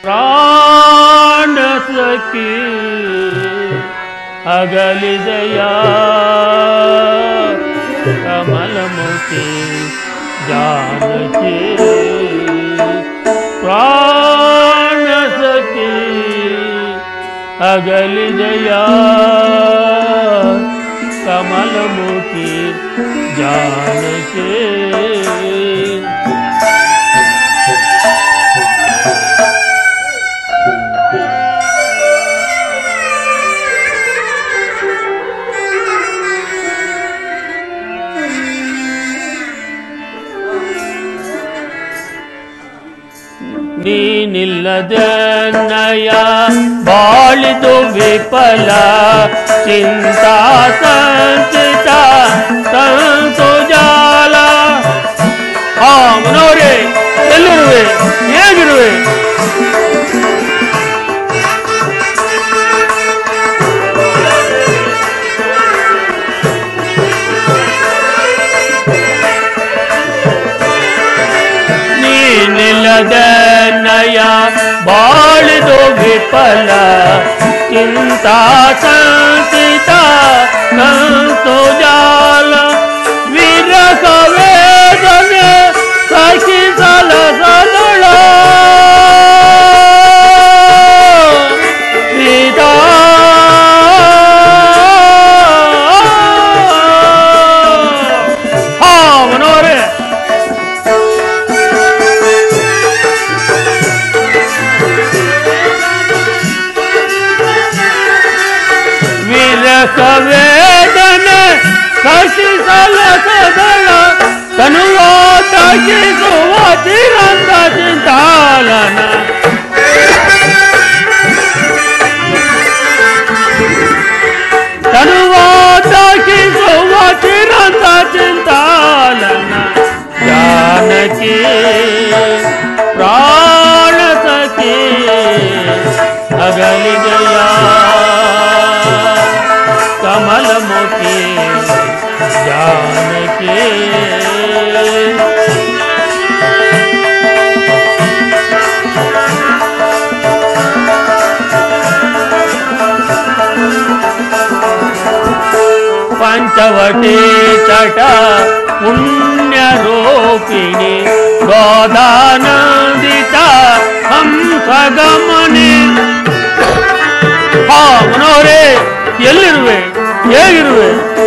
ಪ್ರಾಣ ಸಖಿ ಅಗಲಿದೆಯ ಕಮಲಮುಖಿ ಜಾನಕಿ ಪ್ರಾಣ ಸಖಿ ಅಗಲಿದೆಯ ಕಮಲಮುಖಿ ಜಾನಕಿ ನೀನಿಲ್ಲದೆ ನಯ ಬಾಳಿದು ವಿಫಲ ಚಿಂತಾ ಸಂಚಿತ ಸಂತು ಜಾಲ. ಮನೋರೇ, ಎಲ್ಲಿರುವೆ, ಹೇಗಿರುವೆ? ನೀನಿಲ್ಲದೆ ನಯ ಬಾಳಿದು ವಿಫಲ ಚಿಂತಾ ಸಂಚಿತ ಸಂತು ಜಾಲ. ವಿರಹ ವೇದನೆ ಸಹಿಸಲ ಸದಳ ಸೀತಾ ಮನೋರೇ, ವೇದನೆ ಸಹಿಸಲ ಸದಳ ತನುವಾಟಗಿಸುವ ಚಿರಂತ ಚಿಂತಾಲನ. ತನುವಾಟಗಿಸುವ ಚಿರಂತ ಚಿಂತಾಲನ. ಜಾನಕಿ ಪ್ರಾಣ ಸಖಿ ಅಗಲಿದೆಯ ಕಮಲಮುಖಿ ಜಾನಕಿ. ಪಂಚವಟಿ ಚಟ ಪುಣ್ಯರೂಪಿಣಿ ಗೋದಾನಂದಿತ ಹಂಸಗಮನಿ. ಮನೋರೇ, ಎಲ್ಲಿರುವೆ, ಹೇಗಿರುವೆ?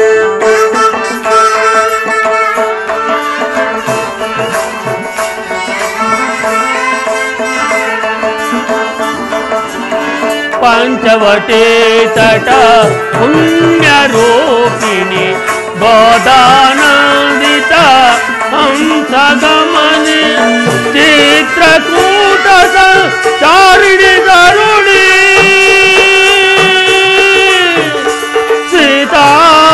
ಪಂಚವಟಿ ತಟ ಪುಣ್ಯರೂಪಿಣಿ ಗೋದಾನಂದಿತ ಹಂಸಗಮನಿ. ಚಿತ್ರಕೂಟ ಚಾರಿಣಿ ತರುಣಿ ಸೀತಾ.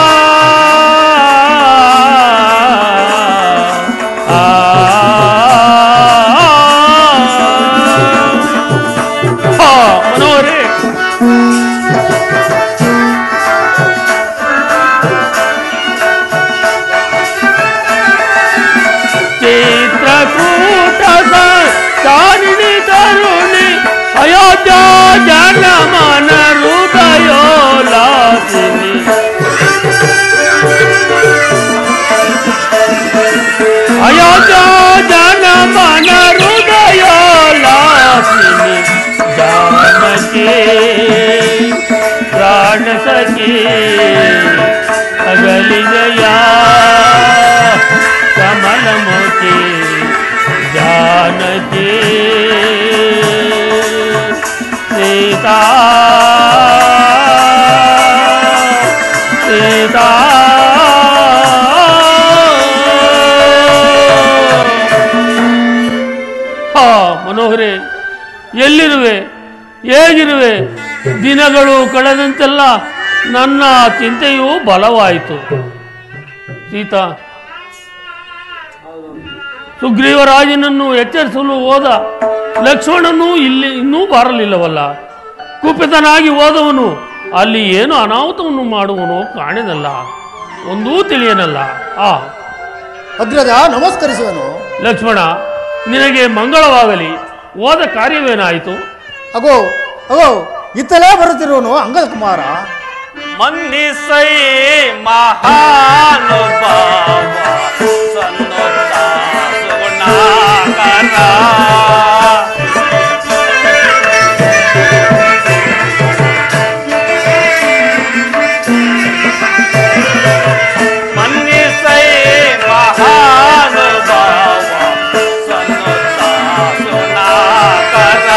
ಮನೋರೇ, ಚಿತ್ರಕೂಟ ಚಾರಿಣಿ ತರುಣಿ ಅಯೋಧ್ಯ ಜನಮನ ಹೃದಯೋಲಾಸಿನಿ. ಅಯೋಧ್ಯ ಜನಮನ ಹೃದಯೋಲಾಸಿನಿ. ಜಾನಕಿ ಪ್ರಾಣ ಸಖಿ ಅಗಲಿದೆಯ ಕಮಲಮುಖಿ ಜಾನಕಿ. ಸೀತಾ ಸೀತಾ ಮನೋಹರೇ, ಎಲ್ಲಿರುವೆ, ಹೇಗಿರುವೆ? ದಿನಗಳು ಕಳೆದಂತೆಲ್ಲ ನನ್ನ ಚಿಂತೆಯೂ ಬಲವಾಯಿತು. ಸೀತಾ, ಸುಗ್ರೀವರಾಜನನ್ನು ಎಚ್ಚರಿಸಲು ಹೋದ ಲಕ್ಷ್ಮಣನು ಇನ್ನೂ ಬರಲಿಲ್ಲವಲ್ಲ. ಕುಪಿತನಾಗಿ ಹೋದವನು ಅಲ್ಲಿ ಏನು ಅನಾಹುತವನ್ನು ಮಾಡುವನು ಕಾಣೆನಲ್ಲ, ಒಂದೂ ತಿಳಿಯನಲ್ಲ. ಅಗ್ರಜ ನಮಸ್ಕರಿಸುವನು. ಲಕ್ಷ್ಮಣ, ನಿನಗೆ ಮಂಗಳವಾಗಲಿ. ಹೋದ ಕಾರ್ಯವೇನಾಯಿತು? ಅಗೋ ಅಗೋ ಇತ್ತಲೇ ಬರುತ್ತಿರುವನು ಅಂಗದ ಕುಮಾರ. ಮನ್ನಿಸೈ ಮಹಾನುಭಾವ ಸನ್ನುತ ಸುಗುಣಾಕರ ಮನ್ನಿಸೈ ಮಹಾನುಭಾವ ಸನ್ನುತ ಸುಗುಣಾಕರ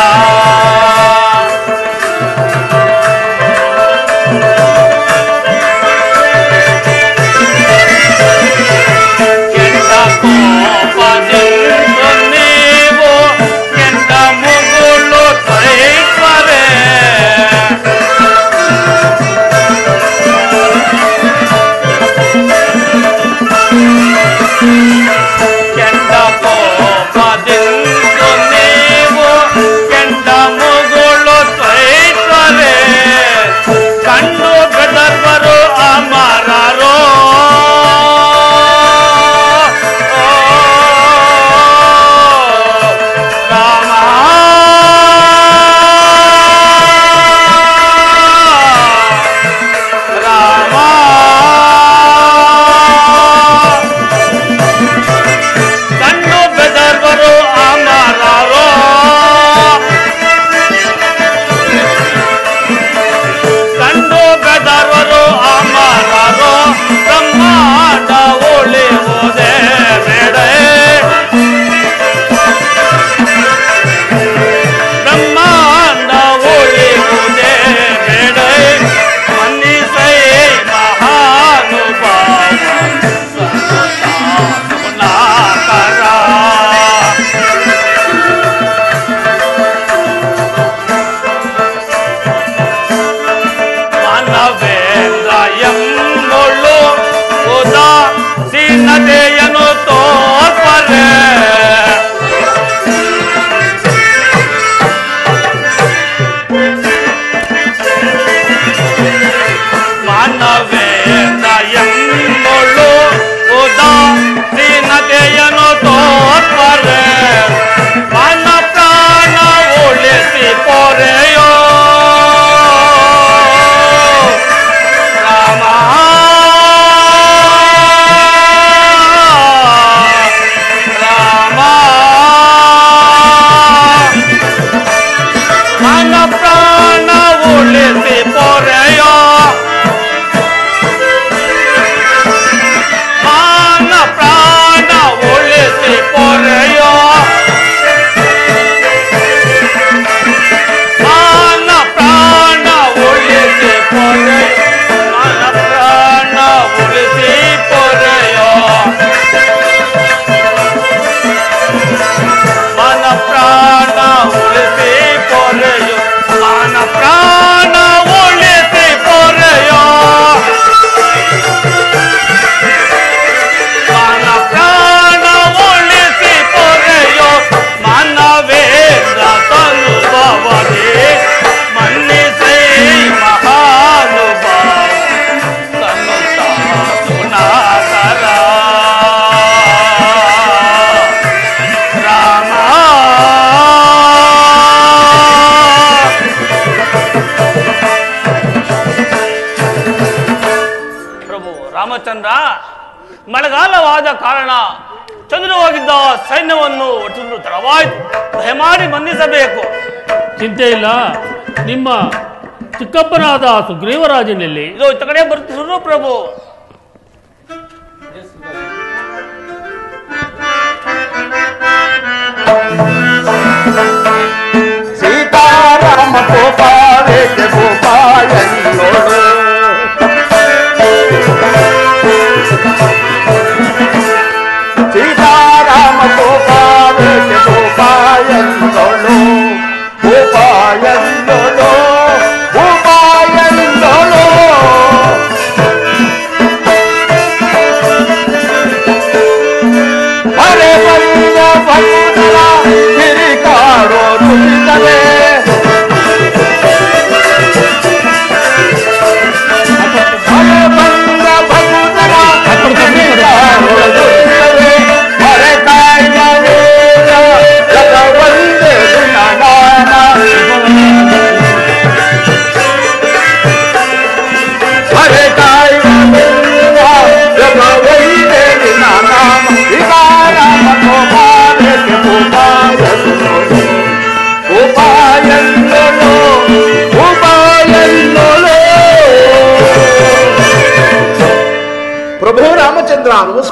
ರಾಮಚಂದ್ರ, ಮಳೆಗಾಲವಾದ ಕಾರಣ ಚದುರವಾಗಿದ್ದ ಸೈನ್ಯವನ್ನು ಒಟ್ಟಲು ತಡವಾಯಿತು. ದಯಮಾಡಿ ಬಂಧಿಸಬೇಕು. ಚಿಂತೆ ಇಲ್ಲ. ನಿಮ್ಮ ಚಿಕ್ಕಪ್ಪನಾದ ಸುಗ್ರೀವರಾಜನಲ್ಲಿ ಇದು ಇತ್ತ ಕಡೆ ಬರುತ್ತಿರು ಪ್ರಭು. ಸೀತಾರಾಮ ಗೋಪಾಲಕ್ಕೆ ಗೋಪಾಲನ್ನೋಡು ಸೀತಾರಾಮ ಗೋಪಾಲಕ್ಕೆ ಗೋಪಾಲನ್ನೋಡು ಗೋಪಾಲನ್ನೋಡು ಗೋಪಾಲನ್ನೋಡು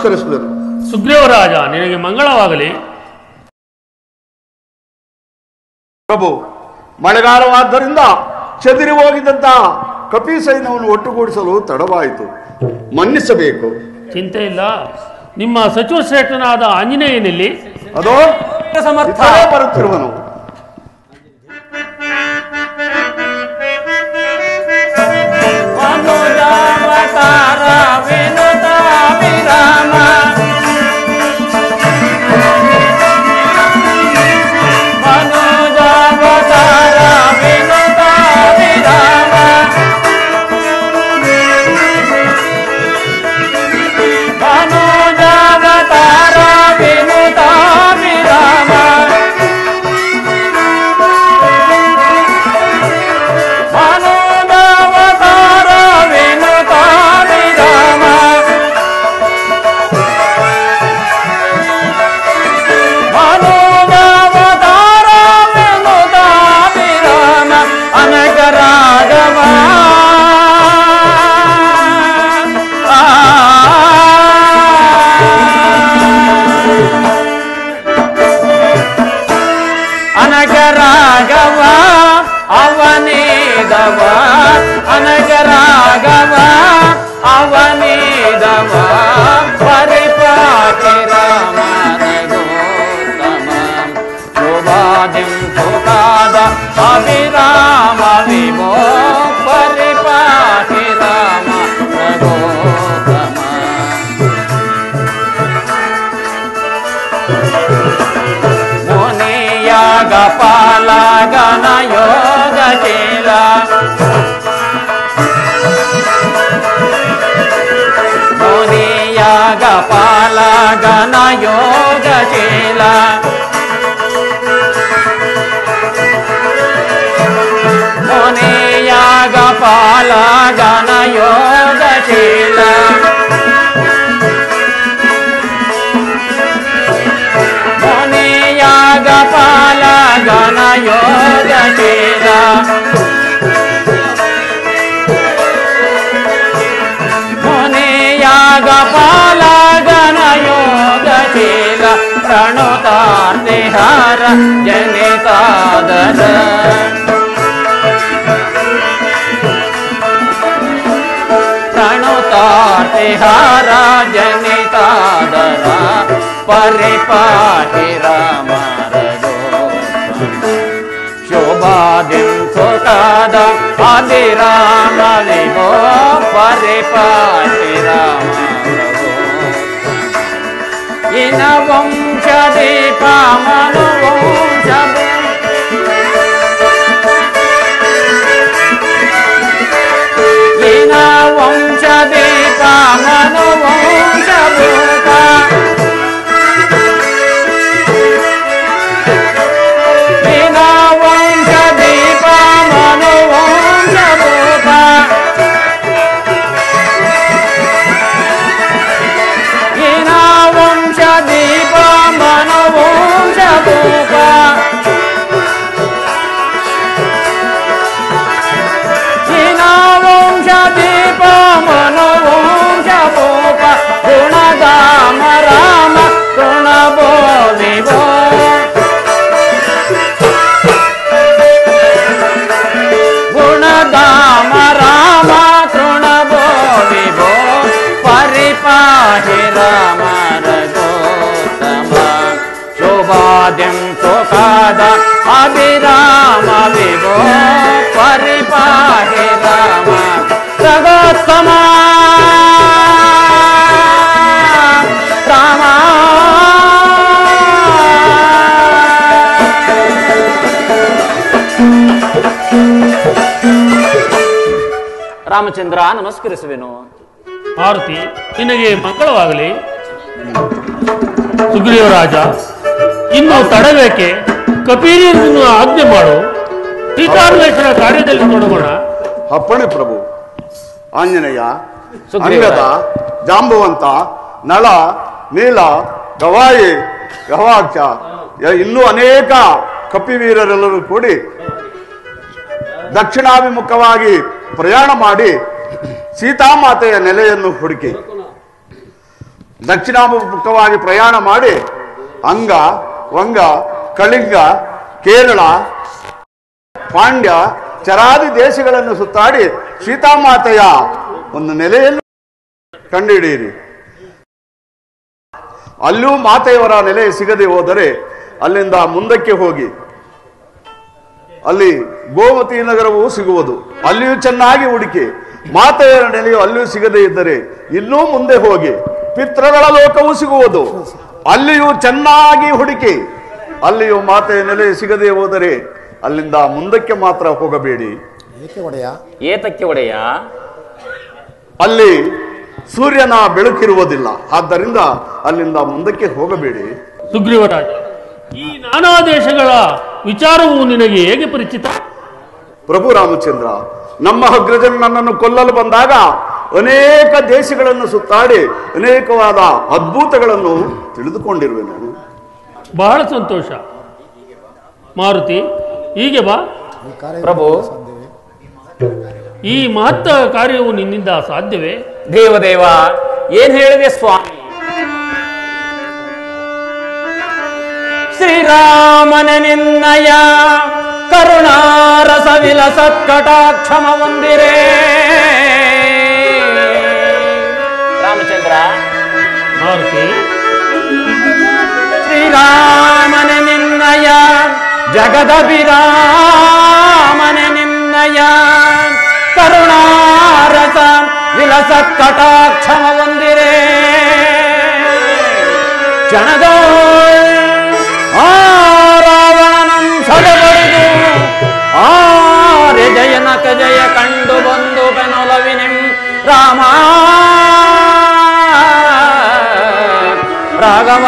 ನಮಸ್ಕರಿಸುವೆನು. ಸುಗ್ರೀವರಾಜ, ನಿನಗೆ ಮಂಗಳವಾಗಲಿ. ಪ್ರಭು, ಮಳೆಗಾಲವಾದ್ದರಿಂದ ಚದುರಿ ಹೋಗಿದ್ದಂತ ಕಪಿ ಸೈನ್ಯವನ್ನು ಒಟ್ಟುಗೂಡಿಸಲು ತಡವಾಯಿತು, ಮನ್ನಿಸಬೇಕು. ಚಿಂತೆ ಇಲ್ಲ. ನಿಮ್ಮ ಸಚಿವ ಶ್ರೇಷ್ಠನಾದ ಆಂಜನೇಯನಲ್ಲಿ ಅದೋ ಸಮರ್ಥ ಬರುತ್ತಿರುವನು. ಮನುಜಾವತಾರ ವಿನುತ ವಿರಾಮ ಮನುಜಾವತಾರ ವಿನುತ ವಿರಾಮ ಮನುಜಾವತಾರ ವಿನುತ ವಿರಾಮ ಅನಗರಾಗವ ಅವನಿದವ ಪರಿಪಾಟಿ ರಾಮನ ಗೋತಮ ಶೋಭಾದಿಂ ಸುಖಾದ ಅಭಿರಾಮ ವಿಭೋ ಪರಿಪಾಟಿ ರಾಮ ಗೋತಮ ಮುನಿಯಾಗ ಪಾಲಗನ ಯೋಗ ಶೀಲ ಮುನಿಯಾಗ ಪಾಲಗನ ಯೋಗ ಶೀಲ ಮುನಿಯಾಗ ಪಾಲಗನ ಯೋಗ ಶೀಲ ಮುನಿಯಾಗ ಪಾಲಗನ ಯೋಗ ಶೀಲ ಮುನಿಯಾಗ ಪಾಲಗನ ಯೋಗ ಶೀಲ ಪ್ರಣುತಾರ್ತಿಹಾರ ಜನಿತಾದರ ಪ್ರಣುತಾರ್ತಿಹಾರ ಜನಿತಾದರ ಪರಿಪಾಟಿ ರಾಮರ ಶೋಭಾದಿಂ ಸುಖಾದ ಅಭಿರಾಮ ವಿಭೋ ಪರಿಪಾಟಿ ರಾಮ ಇನ ವಂಶ ದೀಪ ಮನು ವಂಶ ಇನ ವಂಶ ದೀಪ ಮನು ವಂಶ ಭೂತ ಇನ ವಂಶ ದೀಪ ಮನು ವಂಶ ಭೂತ ಇನ ವಂಶ ದೀಪ ಮನು ವಂಶ ಭೂತ ಇನ ವಂಶ ದೀಪ ಮನು ವಂಶ ಭೂಪ ಗುಣಧಾಮ ರಾಮ ಗುಣ ಬೋಧಿವೋ ಗುಣಧಾಮ ರಾಮ ತೃಣ ಬೋಧಿವೋ ಪರಿಪಾಟಿ ರಾಮರ ಗೋತಮ ಶೋಭಾದಿಂ ಸುಖಾದ ಅಭಿರಾಮ ವಿಭೋ ಪರಿಪಾಟಿ ರಾಮ ರಘೋತ್ತಮ ರಾಮ ರಾಮಚಂದ್ರ ನಮಸ್ಕರಿಸುವೆನು. ಮಾರುತಿ, ನಿನಗೆ ಮಂಗಳವಾಗಲಿ. ಸುಗ್ರೀವರಾಜ, ಇನ್ನು ತಡಬೇಕೆ? ಕಪೀರಿಯನ್ನು ಆಜ್ಞೆ ಮಾಡು. ಸೀತಾನ್ವೇಷಣ ಕಾರ್ಯದಲ್ಲಿ ತೊಡಗೋಣ. ಅಪ್ಪಣೆ ಪ್ರಭು. ಆಂಜನೇಯ, ಸುಗ್ರೀವ. ಅಂಗದ, ಜಾಂಬವಂತ, ನಳ, ನೀಲ, ಗವಾಯಿ, ಗವಾಕ್ಷ ಇನ್ನೂ ಅನೇಕ ಕಪಿವೀರರೆಲ್ಲರೂ ಕೂಡಿ ದಕ್ಷಿಣಾಭಿಮುಖವಾಗಿ ಪ್ರಯಾಣ ಮಾಡಿ ಸೀತಾಮಾತೆಯ ನೆಲೆಯನ್ನು ಹುಡುಕಿ ದಕ್ಷಿಣಾಭಿಮುಖವಾಗಿ ಪ್ರಯಾಣ ಮಾಡಿ ಅಂಗ, ವಂಗ, ಕಳಿಂಗ, ಕೇರಳ, ಪಾಂಡ್ಯ, ಚರಾದಿ ದೇಶಗಳನ್ನು ಸುತ್ತಾಡಿ ಸೀತಾಮಾತೆಯ ಒಂದು ನೆಲೆಯನ್ನು ಕಂಡುಹಿಡಿಯಿರಿ. ಅಲ್ಲೂ ಮಾತೆಯವರ ನೆಲೆ ಸಿಗದೆ ಹೋದರೆ ಅಲ್ಲಿಂದ ಮುಂದಕ್ಕೆ ಹೋಗಿ ಅಲ್ಲಿ ಗೋಮತಿ ನಗರವೂ ಸಿಗುವುದು, ಅಲ್ಲಿಯೂ ಚೆನ್ನಾಗಿ ಹುಡುಕಿ. ಮಾತೆಯರ ನೆಲೆಯು ಅಲ್ಲಿಯೂ ಸಿಗದೇ ಇದ್ದರೆ ಇನ್ನೂ ಮುಂದೆ ಹೋಗಿ ಪಿತೃಗಳ ಲೋಕವೂ ಸಿಗುವುದು, ಅಲ್ಲಿಯೂ ಚೆನ್ನಾಗಿ ಹುಡುಕಿ. ಅಲ್ಲಿಯೂ ಮಾತೆಯ ನೆಲೆ ಸಿಗದೆ ಹೋದರೆ ಅಲ್ಲಿಂದ ಮುಂದಕ್ಕೆ ಮಾತ್ರ ಹೋಗಬೇಡಿ. ಏತಕ್ಕೆ ಒಡೆಯ? ಅಲ್ಲಿ ಸೂರ್ಯನ ಬೆಳಕಿರುವುದಿಲ್ಲ, ಆದ್ದರಿಂದ ಅಲ್ಲಿಂದ ಮುಂದಕ್ಕೆ ಹೋಗಬೇಡಿ. ಸುಗ್ರೀವರಾಜ, ಈ ನಾನಾ ದೇಶಗಳ ವಿಚಾರವು ನಿನಗೆ ಹೇಗೆ ಪರಿಚಿತ? ಪ್ರಭು ರಾಮಚಂದ್ರ, ನಮ್ಮ ಅಗ್ರಜನ್ ನನ್ನನ್ನು ಕೊಲ್ಲಲು ಬಂದಾಗ ಅನೇಕ ದೇಶಗಳನ್ನು ಸುತ್ತಾಡಿ ಅನೇಕವಾದ ಅದ್ಭುತಗಳನ್ನು ತಿಳಿದುಕೊಂಡಿರುವೆ ನಾನು. ಬಹಳ ಸಂತೋಷ. ಮಾರುತಿ, ಹೀಗೆ ಬಾ. ಪ್ರಭು, ಈ ಮಹತ್ತ ಕಾರ್ಯವು ನಿನ್ನಿಂದ ಸಾಧ್ಯವೇ? ದೇವದೇವ, ಏನ್ ಹೇಳಿದೆ ಸ್ವಾಮಿ? ಶ್ರೀರಾಮನ ನಿನ್ನಯ ಕರುಣಾರಸ ವಿಲಸತ್ಕಟಾಕ್ಷಮ ಹೊಂದಿರೇ. ರಾಮಚಂದ್ರ, ಮಾರುತಿ, ಶ್ರೀರಾಮನ ನಿನ್ನಯ ಜಗದಭಿರಾಮನ ನಿನ್ನಯ ಕರುಣಾರಸ ವಿಲಸತ್ಕಟಾಕ್ಷಮ ಹೊಂದಿರೇ. ಕ್ಷಣದ ರಾವಣನಂ ಸದಬಡಿದು ಜಯನಕ ಜಯ ಕಂಡು ಬಂದು ಬೆನೊಲವಿನಿಂ ರಾಮ ರಾಘವ.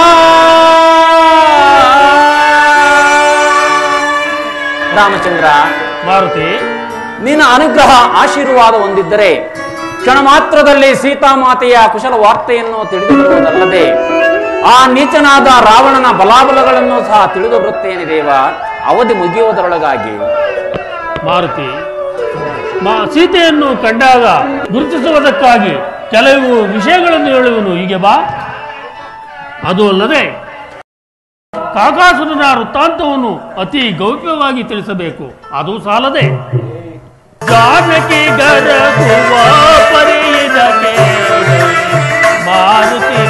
ರಾಮಚಂದ್ರ, ಮಾರುತಿ, ನಿನ್ನ ಅನುಗ್ರಹ ಆಶೀರ್ವಾದ ಹೊಂದಿದ್ದರೆ ಕ್ಷಣ ಮಾತ್ರದಲ್ಲಿ ಸೀತಾಮಾತೆಯ ಕುಶಲ ವಾರ್ತೆಯನ್ನು ತಿಳಿದು ಬರುವುದಲ್ಲದೆ ಆ ನೀಚನಾದ ರಾವಣನ ಬಲಾಬಲಗಳನ್ನು ಸಹ ತಿಳಿದು ಬರುತ್ತೇನೆ ದೇವ, ಅವಧಿ ಮುಗಿಯುವುದರೊಳಗಾಗಿ. ಮಾರುತಿ, ಸೀತೆಯನ್ನು ಕಂಡಾಗ ಗುರುತಿಸುವುದಕ್ಕಾಗಿ ಕೆಲವು ವಿಷಯಗಳನ್ನು ಹೇಳುವನು, ಹೀಗೆ ಬಾ. ಅದು ಅಲ್ಲದೆ ಕಾಕಾಸುರನ ವೃತ್ತಾಂತವನ್ನು ಅತಿ ಗೌಪ್ಯವಾಗಿ ತಿಳಿಸಬೇಕು. ಅದು ಸಾಲದೆ ಜಾನಕಿ ಗರಗುವ ಪರಿಯದಕ್ಕೆ ಮಾರುತಿ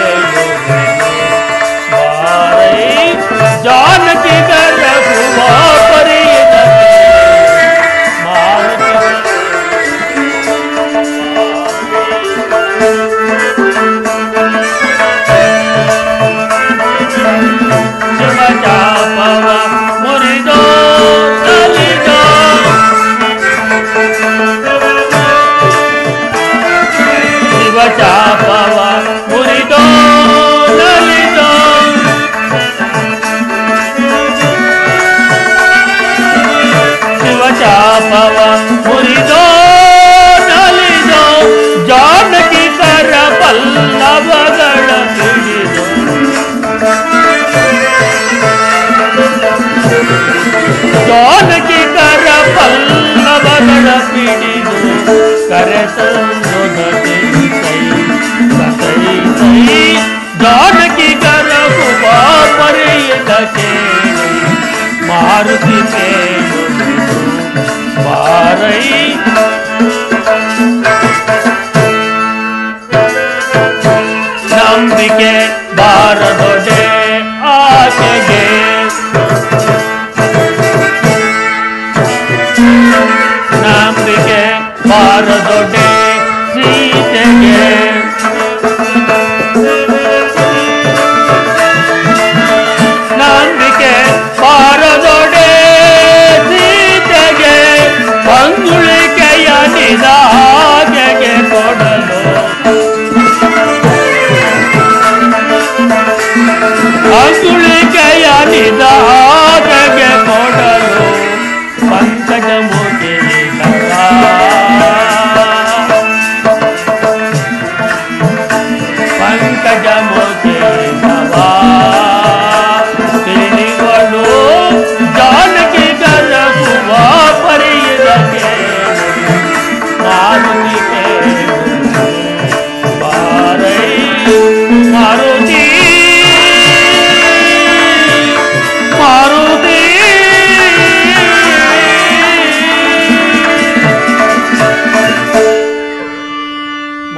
ಜಾನಕಿ ಗರಗುವ ಪರಿಯದಕ್ಕೆ ಮಾರುತಿ ಶಿವಚಾಪವ ಮುರಿದೋ ನಲಿದೋ ಶಿವಚಾಪವ ಮುರಿದೋ ನಲಿದೋ ಶಿವಚಾಪವ ಮುರಿದೋ ನಲಿದೋ ಜಾನಕಿ ಕರ ಪಲ್ಲವಗಳ ಹಿಡಿದೋ ಜಾನಕಿ ಕರ ಪಲ್ಲವಗಳ ಹಿಡಿದು ಕರೆತಂದು ಜಾನಕಿ ಕರ ಕುಬಾ ಪರಿಯದ ಕೇಳಿ ಮಾರುತಿ ಕೇಳು ಬಾರೈ. ನಂಬಿಕೆ ಬಾರದೊಡೆ ಆಕೆಗೆ ನಂಬಿಕೆ ಬಾರದೊಡೆ ಸೀತೆಗೆ ನಂಬಿಕೆ ಬಾರದೊಡೆ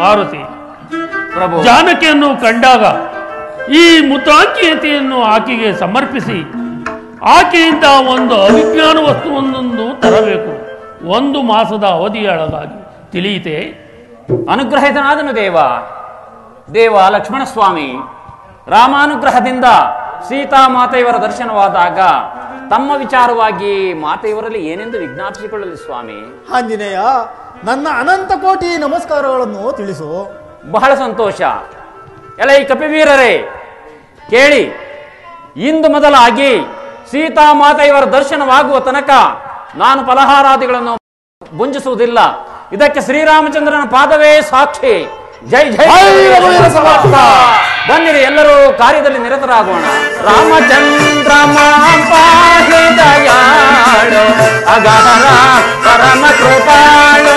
ಸಾರಥಿ. ಪ್ರಭು, ಜಾನಕಿಯನ್ನು ಕಂಡಾಗ ಈ ಮುತಾಂಕಿಯತೆಯನ್ನು ಆಕೆಗೆ ಸಮರ್ಪಿಸಿ ಆಕೆಯಿಂದ ಒಂದು ಅವಿಜ್ಞಾನ ವಸ್ತುವೊಂದನ್ನು ತರಬೇಕು. 1 ಮಾಸದ ಅವಧಿಯೊಳಗಾಗಿ ತಿಳಿಯಿತೆ. ಅನುಗ್ರಹಿತನಾದನು ದೇವ ಲಕ್ಷ್ಮಣ ಸ್ವಾಮಿ. ರಾಮಾನುಗ್ರಹದಿಂದ ಸೀತಾಮಾತೆಯವರ ದರ್ಶನವಾದಾಗ ತಮ್ಮ ವಿಚಾರವಾಗಿ ಮಾತೆಯವರಲ್ಲಿ ಏನೆಂದು ವಿಜ್ಞಾಪಿಸಿಕೊಳ್ಳಲಿ ಸ್ವಾಮಿ? ಆಂಜನೇಯ, ನನ್ನ ಅನಂತ ಕೋಟಿ ನಮಸ್ಕಾರಗಳನ್ನು ತಿಳಿಸು. ಬಹಳ ಸಂತೋಷ. ಎಲೈ ಕಪಿವೀರರೇ, ಕೇಳಿ. ಇಂದು ಮೊದಲಾಗಿ ಸೀತಾಮಾತೆಯವರ ದರ್ಶನವಾಗುವ ತನಕ ನಾನು ಫಲಹಾರಾದಿಗಳನ್ನು ಭುಂಜಿಸುವುದಿಲ್ಲ. ಇದಕ್ಕೆ ಶ್ರೀರಾಮಚಂದ್ರನ ಪಾದವೇ ಸಾಕ್ಷಿ. ಜೈ ಜೈ ಸಮರ್ಥ. ಬನ್ನಿರಿ, ಎಲ್ಲರೂ ಕಾರ್ಯದಲ್ಲಿ ನಿರತರಾಗೋಣ. ರಾಮಚಂದ್ರ ಪಾಹಿ ದಯಾಳು ಅಗಹರ ಪರಮ ಕೃಪಾಳು.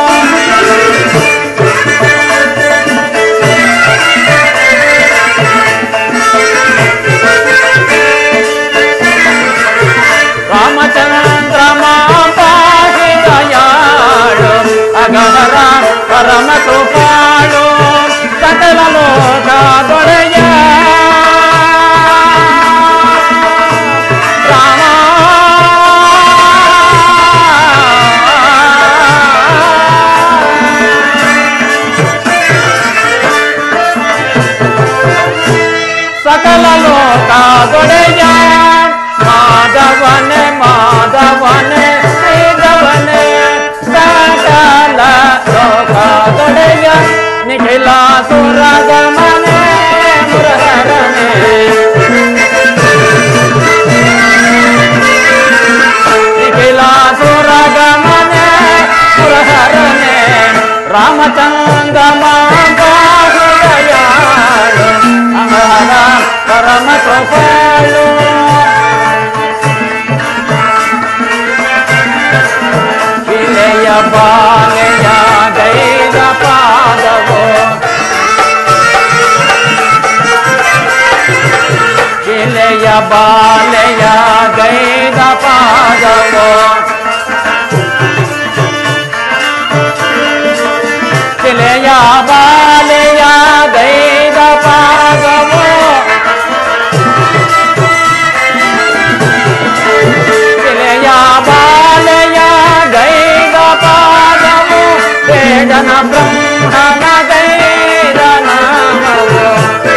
ರಾಮಚಂದ್ರ ಪಾಹಿ ದಯಾಳು ಅಗಹರ ಪರಮ ಕೃಪಾಳು. ಸಕಲ ಲೋಕ ದೊರೆಯ ರಾಮ. ಸಕಲ ಲೋಕ ದೊರೆಯ ಮಾಧವನೆ ಮಾಧವನೆ ಶ್ರೀಧವನೆ. ಸಕಲ ಲೋಕ ದೊರೆಯ ನಿಖಿಲ ಸುರಗಮನೆ ಮುರಹರನೆ. ನಿಖಿಲ ಸುರಗಮನೆ ಮುರಹರನೆ. ರಾಮಚಂದ್ರ ದಯಾಳು ಅಮರ ಪರಮ ಕೃಪಾಳು. ಕಿಲೆಯ ಬಾಲೆಯ ಗೈದ ಪಾದವೋ. ಕಿಲೆಯ ಬಾಲೆಯ ಗೈದ ಪಾದವೋ. ಕಿಲೆಯ ಬಾಲೆಯ ಗೈದ ಪಾದವೋ. ಕಿಲೆಯ ಬಾಲೆಯ ಗೈದ ಪಾದವೋ. ವೇದನ ಬ್ರಹ್ಮನ ಗೈದ ನಾಮವೋ.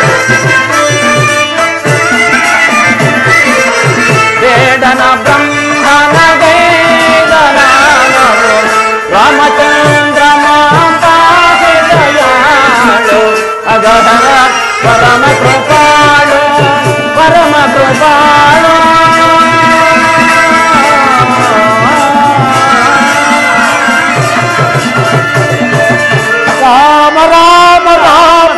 ವೇದನ ಬ್ರಹ್ಮನ ಗೈದ ನಾಮವೋ. ರಾಮಚಂದ್ರ ಪಾಹಿ ದಯಾಳು ಅಗಹರ ಪರಮ ಕೃಪಾಳು ಪರಮ ಕೃಪಾಳು. ರಾಮ ರಾಮ ರಾಮ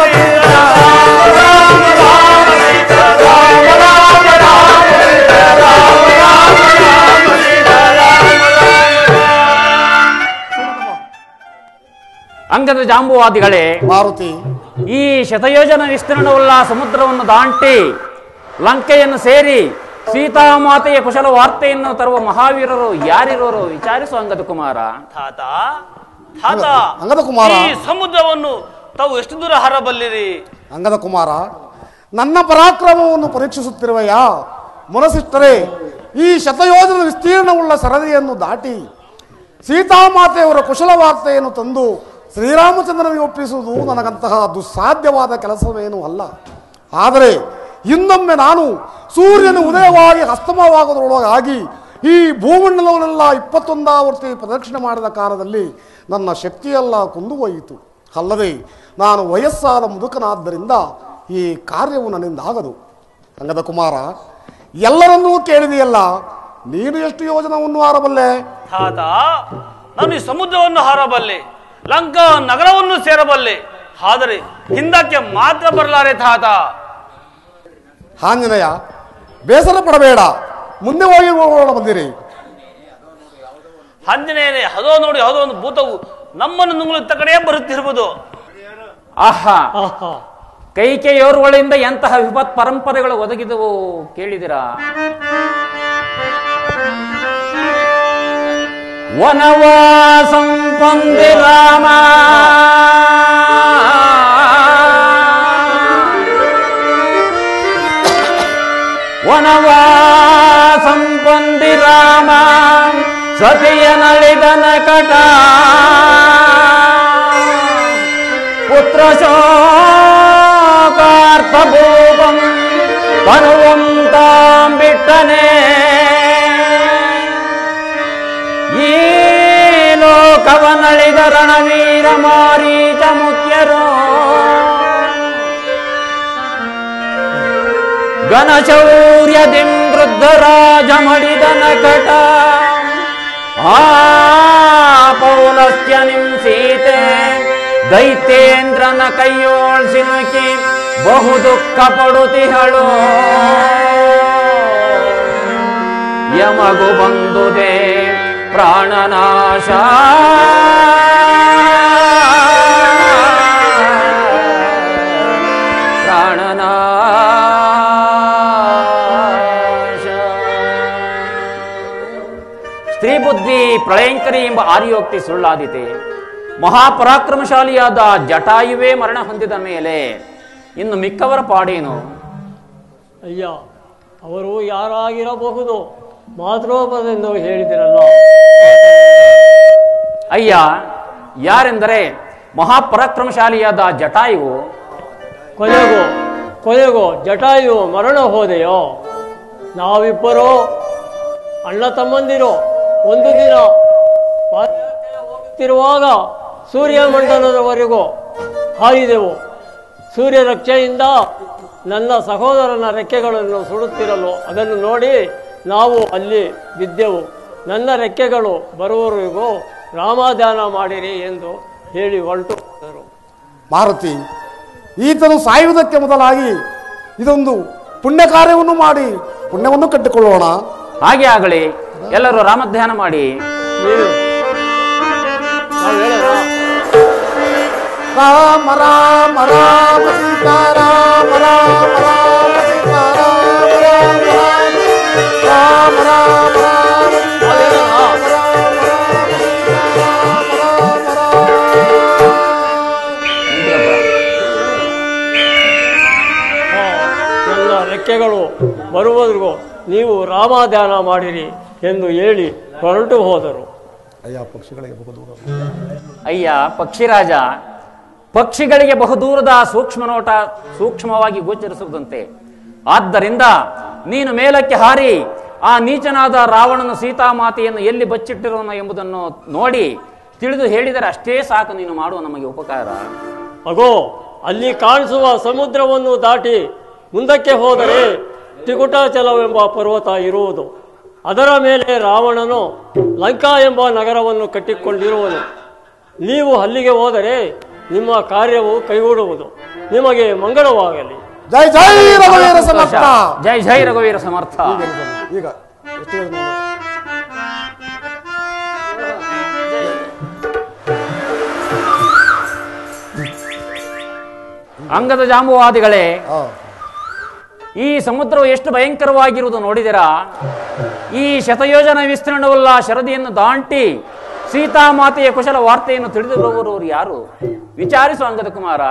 ಅಂಗದ ಜಾಂಬುವಾದಿಗಳೇ, ಮಾರುತಿ, ಈ ಶತಯೋಜನ ವಿಸ್ತೀರ್ಣವುಳ್ಳ ಸಮುದ್ರವನ್ನು ದಾಟಿ ಲಂಕೆಯನ್ನು ಸೇರಿ ಸೀತಾಮಾತೆಯ ಕುಶಲ ವಾರ್ತೆಯನ್ನು ತರುವ ಮಹಾವೀರರು ಯಾರಿರೋರು ವಿಚಾರಿಸು ಅಂಗದ ಕುಮಾರ. ತಾತ ತಾತ, ಅಂಗದ ಕುಮಾರ, ಈ ಸಮುದ್ರವನ್ನು ತಾವು ಎಷ್ಟು ದೂರ ಹರಬಲ್ಲಿರಿ? ಅಂಗದ ಕುಮಾರ, ನನ್ನ ಪರಾಕ್ರಮವನ್ನು ಪರೀಕ್ಷಿಸುತ್ತಿರುವೆಯ ಮನಸ್ಸಿಟ್ಟರೆ ಈ ಶತಯೋಜನ ವಿಸ್ತೀರ್ಣವುಳ್ಳ ಸರದಿಯನ್ನು ದಾಟಿ ಸೀತಾಮಾತೆಯವರ ಕುಶಲ ವಾರ್ತೆಯನ್ನು ತಂದು ಶ್ರೀರಾಮಚಂದ್ರನಿಗೆ ಒಪ್ಪಿಸುವುದು ನನಗಂತಹ ದುಸ್ಸಾಧ್ಯವಾದ ಕೆಲಸವೇನೂ ಅಲ್ಲ. ಆದರೆ ಇನ್ನೊಮ್ಮೆ ನಾನು ಸೂರ್ಯನ ಉದಯವಾಗಿ ಅಸ್ತಮವಾಗುವುದರೊಳಗಾಗಿ ಈ ಭೂಮಂಡಲವನ್ನೆಲ್ಲ 21 ಆವರ್ತಿ ಪ್ರದಕ್ಷಿಣೆ ಮಾಡಿದ ಕಾಲದಲ್ಲಿ ನನ್ನ ಶಕ್ತಿಯೆಲ್ಲ ಕುಂದು ಹೋಯಿತು. ಅಲ್ಲದೆ ನಾನು ವಯಸ್ಸಾದ ಮುದುಕನಾದ್ದರಿಂದ ಈ ಕಾರ್ಯವು ನನ್ನಿಂದ ಆಗದು. ಅಂಗದ ಕುಮಾರ, ಎಲ್ಲರನ್ನೂ ಕೇಳಿದೆಯಲ್ಲ, ನೀನು ಎಷ್ಟು ಯೋಜನವನ್ನು ಹಾರಬಲ್ಲೆ? ತಾತ, ನಾನು ಈ ಸಮುದ್ರವನ್ನು ಹಾರಬಲ್ಲೆ, ಲಂಕಾ ನಗರವನ್ನು ಸೇರಬಲ್ಲೆ, ಆದರೆ ಹಿಂದಕ್ಕೆ ಮಾತ್ರ ಬರಲಾರೆ ತಾತ. ಆಂಜನೇಯ, ಬೇಸರ ಪಡಬೇಡ, ಮುಂದೆ ಹೋಗಿ ಹೋಗೋಣ ಬಂದಿರಿ. ಆಂಜನೇಯನೇ, ಅದೋ ನೋಡಿ, ಯಾವುದೋ ಒಂದು ಭೂತವು ನಮ್ಮನ್ನು ನುಂಗುತ್ತ ಕಡೆಯೇ ಬರುತ್ತಿರುವುದು. ಆಹಾ, ಕೈಕೆಯೋರ್ವಳಿಂದ ಎಂತಹ ವಿಪತ್ ಪರಂಪರೆಗಳು ಒದಗಿದವು ಕೇಳಿದಿರಾ? ವನವಾಸಂ ಪಂದಿ ರಾಮ ಸಂಪಂದಿ ರಾಮ ಸತಿಯ ನಳಿದನ ಕಟ ಪುತ್ರ ಶೋಕಾರ್ಥ ಭೂಪಂ ತನುವಂ ತಾಂ ಬಿಟ್ಟನೆ ಈ ಲೋಕವನಳಿದ ರಣವೀರ ಮಾರೀಚ ಮುಖ್ಯರು ಘನಶೌರ್ಯದಿಂ ವೃದ್ಧರಾಜ ಮಡಿದನ ಕಟ ಆ ಪೌಲಸ್ತ್ಯ ನಿಂ ಸೀತೆ ದೈತ್ಯೇಂದ್ರನ ಕೈಯೋಳ್ ಸಿಲುಕಿ ಬಹು ದುಃಖ ಪಡುತ್ತಿಹಳು ಯಮಗು ಬಂದುದೇ ಪ್ರಾಣನಾಶ ಸ್ತ್ರೀ ಬುದ್ಧಿ ಪ್ರಳಯಂಕರಿ ಎಂಬ ಆರ್ಯೋಕ್ತಿ ಸುಳ್ಳಾದೀತೆ. ಮಹಾಪರಾಕ್ರಮಶಾಲಿಯಾದ ಜಟಾಯುವೇ ಮರಣ ಹೊಂದಿದ ಮೇಲೆ ಇನ್ನು ಮಿಕ್ಕವರ ಪಾಡೇನು? ಅಯ್ಯ, ಅವರು ಯಾರಾಗಿರಬಹುದು? ಮಾತೃಪದೆಂದು ಹೇಳಿದಿರಲ್ಲ. ಅಯ್ಯ, ಯಾರೆಂದರೆ ಮಹಾಪರಾಕ್ರಮಶಾಲಿಯಾದ ಜಟಾಯುವು. ಕೊನೆಗೂ ಜಟಾಯು ಮರಣ ಹೋದೆಯೋ? ನಾವಿಬ್ಬರು ಅಣ್ಣ ತಮ್ಮಂದಿರು ಒಂದು ದಿನ ಹೋಗುತ್ತಿರುವಾಗ ಸೂರ್ಯಮಂಡಲದವರೆಗೂ ಹಾರಿದೆವು. ಸೂರ್ಯ ರಕ್ಷೆಯಿಂದ ನನ್ನ ಸಹೋದರನ ರೆಕ್ಕೆಗಳನ್ನು ಸುಡುತ್ತಿರಲು ಅದನ್ನು ನೋಡಿ ನಾವು ಅಲ್ಲಿ ಬಿದ್ದೆವು. ನನ್ನ ರೆಕ್ಕೆಗಳು ಬರುವವರೆಗೂ ರಾಮಧ್ಯಾನ ಮಾಡಿರಿ ಎಂದು ಹೇಳಿ ಹೊರಟು ಹೋದರು. ಮಾರುತಿ, ಈತನು ಸಾಯುವುದಕ್ಕೆ ಮೊದಲಾಗಿ ಇದೊಂದು ಪುಣ್ಯ ಕಾರ್ಯವನ್ನು ಮಾಡಿ ಪುಣ್ಯವನ್ನು ಕಟ್ಟಿಕೊಳ್ಳೋಣ. ಹಾಗೆ ಆಗಲಿ, ಎಲ್ಲರೂ ರಾಮಧ್ಯಾನ ಮಾಡಿ. ರಾಮ ರಾಮ ರಾಮ ಸೀತಾರಾಮ ರಾಮ ರಾಮ ಸೀತಾರಾಮ ರಾಮ ರಾಮ ನನ್ನ ರೆಕ್ಕೆಗಳು ಬರುವವರೆಗೂ ನೀವು ರಾಮಧ್ಯಾನ ಮಾಡಿರಿ ಎಂದು ಹೇಳಿ ಹೊರಟು ಹೋದರು. ಅಯ್ಯ ಪಕ್ಷಿರಾಜ, ಪಕ್ಷಿಗಳಿಗೆ ಬಹುದೂರದ ಸೂಕ್ಷ್ಮವಾಗಿ ಗೋಚರಿಸುವುದಂತೆ. ಆದ್ದರಿಂದ ನೀನು ಮೇಲಕ್ಕೆ ಹಾರಿ ಆ ನೀಚನಾದ ರಾವಣನು ಸೀತಾಮಾತೆಯನ್ನು ಎಲ್ಲಿ ಬಚ್ಚಿಟ್ಟಿರೋನು ಎಂಬುದನ್ನು ನೋಡಿ ತಿಳಿದು ಹೇಳಿದರೆ ಅಷ್ಟೇ ಸಾಕು. ನೀನು ಮಾಡುವ ನಮಗೆ ಉಪಕಾರ. ಅಗೋ, ಅಲ್ಲಿ ಕಾಣಿಸುವ ಸಮುದ್ರವನ್ನು ದಾಟಿ ಮುಂದಕ್ಕೆ ಹೋದರೆ ತ್ರಿಕುಟಾಚಲವೆಂಬ ಪರ್ವತ ಇರುವುದು. ಅದರ ಮೇಲೆ ರಾವಣನು ಲಂಕಾ ಎಂಬ ನಗರವನ್ನು ಕಟ್ಟಿಕೊಂಡಿರುವನು. ನೀವು ಅಲ್ಲಿಗೆ ಹೋದರೆ ನಿಮ್ಮ ಕಾರ್ಯವು ಕೈಗೂಡುವುದು. ನಿಮಗೆ ಮಂಗಳವಾಗಲಿ. ಜೈ ಜೈ ರಘುವೀರ ಸಮರ್ಥ. ಜೈ ಜೈ ರಘುವೀರ ಸಮರ್ಥ. ಈಗ ಅಂಗದ ಜಾಂಬುವಾದಿಗಳೇ, ಈ ಸಮುದ್ರವು ಎಷ್ಟು ಭಯಂಕರವಾಗಿರುವುದು ನೋಡಿದಿರಾ? ಈ ಶತಯೋಜನ ವಿಸ್ತೀರ್ಣವಲ್ಲ ಶರದಿಯನ್ನು ದಾಟಿ ಸೀತಾಮಾತೆಯ ಕುಶಲ ವಾರ್ತೆಯನ್ನು ತಿಳಿದು ಬರುವವರು ಯಾರು? ವಿಚಾರಿಸು ಅಂಗದ ಕುಮಾರ.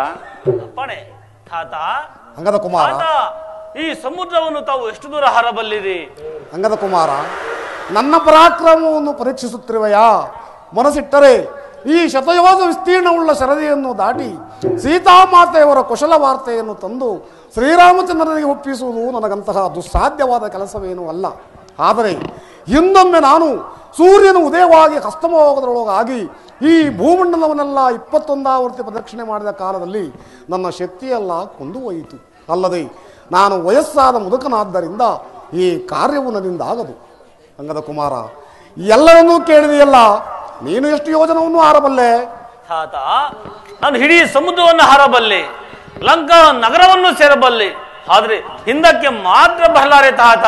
ಅಂಗದ ಕುಮಾರ, ಈ ಸಮುದ್ರವನ್ನು ತಾವು ಎಷ್ಟು ದೂರ ಹಾರಬಲ್ಲಿರಿ? ಅಂಗದ ಕುಮಾರ, ನನ್ನ ಪರಾಕ್ರಮವನ್ನು ಪರೀಕ್ಷಿಸುತ್ತಿರುವೆಯಾ? ಮನಸ್ಸಿಟ್ಟರೆ ಈ ಶತಯೋಜ ವಿಸ್ತೀರ್ಣವುಳ್ಳ ಶರದಿಯನ್ನು ದಾಟಿ ಸೀತಾಮಾತೆಯವರ ಕುಶಲ ವಾರ್ತೆಯನ್ನು ತಂದು ಶ್ರೀರಾಮಚಂದ್ರನಿಗೆ ಒಪ್ಪಿಸುವುದು ನನಗಂತಹ ದುಸ್ಸಾಧ್ಯವಾದ ಕೆಲಸವೇನೂ ಅಲ್ಲ. ಆದರೆ ಹಿಂದೊಮ್ಮೆ ನಾನು ಸೂರ್ಯನು ಉದಯವಾಗಿ ಹಸ್ತಮೋಗದರೊಳಗಾಗಿ ಈ ಭೂಮಂಡಲವನ್ನೆಲ್ಲ 21 ಆವರ್ತಿ ಪ್ರದಕ್ಷಿಣೆ ಮಾಡಿದ ಕಾಲದಲ್ಲಿ ನನ್ನ ಶಕ್ತಿಯೆಲ್ಲ ಕೊಂದು ಹೋಯಿತು. ಅಲ್ಲದೆ ನಾನು ವಯಸ್ಸಾದ ಮುದುಕನಾದ್ದರಿಂದ ಈ ಕಾರ್ಯವು ನನ್ನಿಂದ ಆಗದು. ಅಂಗದ ಕುಮಾರ, ಎಲ್ಲರನ್ನೂ ಕೇಳಿದೆಯಲ್ಲ, ನೀನು ಎಷ್ಟು ಯೋಜನವನ್ನು ಹಾರಬಲ್ಲೆ? ತಾತ, ನಾನು ಇಡೀ ಸಮುದ್ರವನ್ನು ಹಾರಬಲ್ಲೆ, ಲಂಕಾ ನಗರವನ್ನು ಸೇರಬಲ್ಲೆ, ಆದ್ರೆ ಹಿಂದಕ್ಕೆ ಮಾತ್ರ ಬರಲಾರೆ ತಾತ.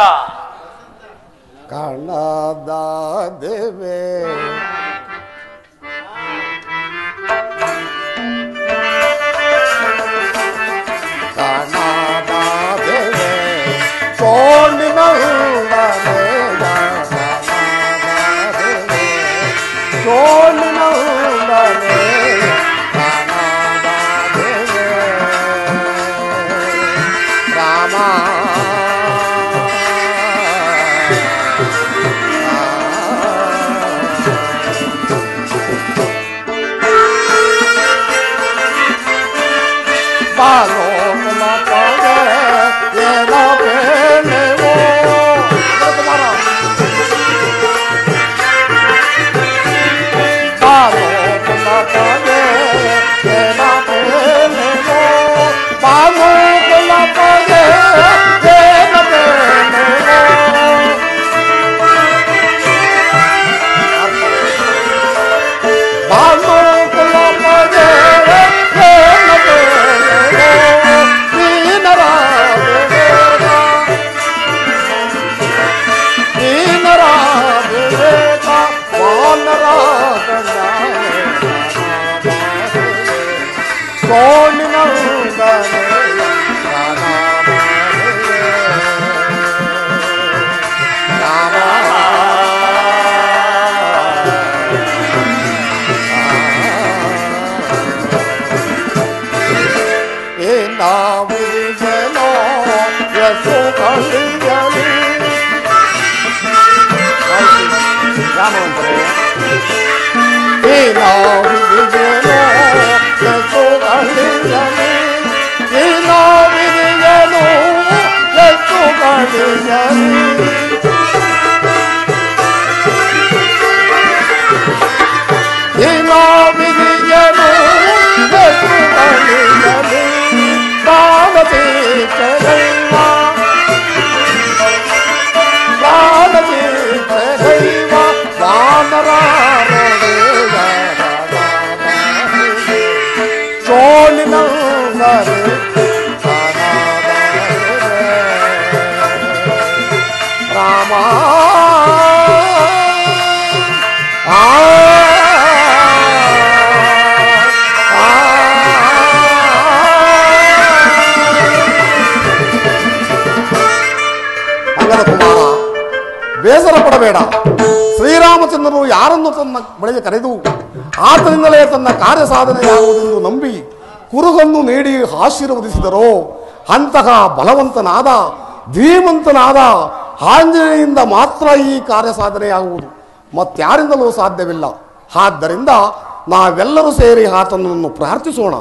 ಕಾಣದ ದೇವೆ ಕಾಣದ ದೇವೆ ಸೋಣಿನ ಸೋಣಿನ ರಾಮ ಬೇಸರ ಪಡಬೇಡ. ಶ್ರೀರಾಮಚಂದ್ರನು ಯಾರನ್ನು ತನ್ನ ಬಳಿಗೆ ಕರೆದು ಆತನಿಂದಲೇ ತನ್ನ ಕಾರ್ಯ ಸಾಧನೆಯಾಗುವುದೆಂದು ನಂಬಿ ಕುರುಗನ್ನು ನೀಡಿ ಆಶೀರ್ವದಿಸಿದರೋ ಅಂತಹ ಬಲವಂತನಾದ ಧೀಮಂತನಾದ ಆಂಜನೇಯನಿಂದ ಮಾತ್ರ ಈ ಕಾರ್ಯ ಸಾಧನೆಯಾಗುವುದು, ಮತ್ತಾರಿಂದಲೂ ಸಾಧ್ಯವಿಲ್ಲ. ಆದ್ದರಿಂದ ನಾವೆಲ್ಲರೂ ಸೇರಿ ಆತನನ್ನು ಪ್ರಾರ್ಥಿಸೋಣ.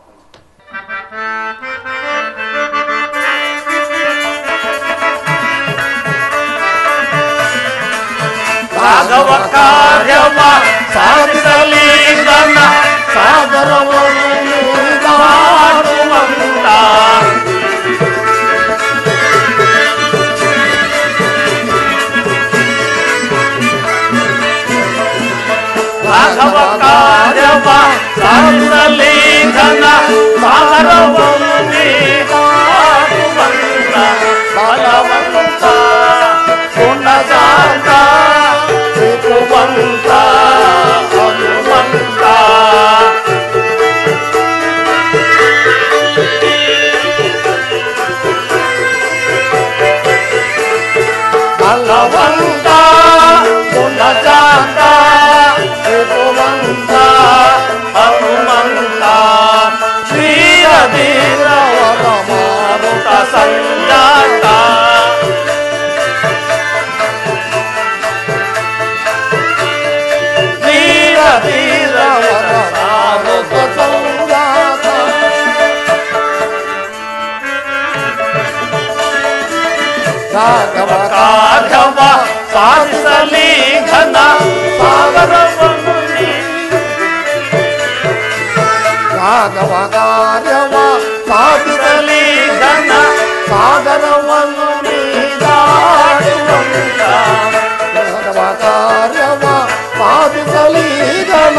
ರಾಘವ ಕಾರ್ಯವ ಸಾಧಿಸಲಿ ನನ್ನ ಸಾಗರವನ್ನು ದಾಟುವಂತ ರಾಘವ ಕಾರ್ಯವ ಸಾಧಿಸಲಿ ನನ್ನ ಸಾಗರವನ್ನು ದಾಟುವಂತ ಬಲವಂತ ಗುಣಜಾತ ತ್ರಿಪುವಂತ ಹನುಮಂತ ಬಲವಂತ ಗುಣಜಾತ ತ್ರಿಪುವಂತ ಹನುಮಂತ ಶ್ರೀರಧೀರವರ ಮಾರುತ ಸಂಜಾತ ರಾಘವ ಕಾರ್ಯವ ಸಾಧಿಸಲಿ ಘನ ಸಾಗರವನ್ನು ರಾಘವ ಕಾರ್ಯವ ಸಾಧಿಸಲಿ ಘನ ಸಾಗರವನ್ನು ದಾಟುವಂತ ರಾಘವ ಕಾರ್ಯವ ಸಾಧಿಸಲಿ ಘನ.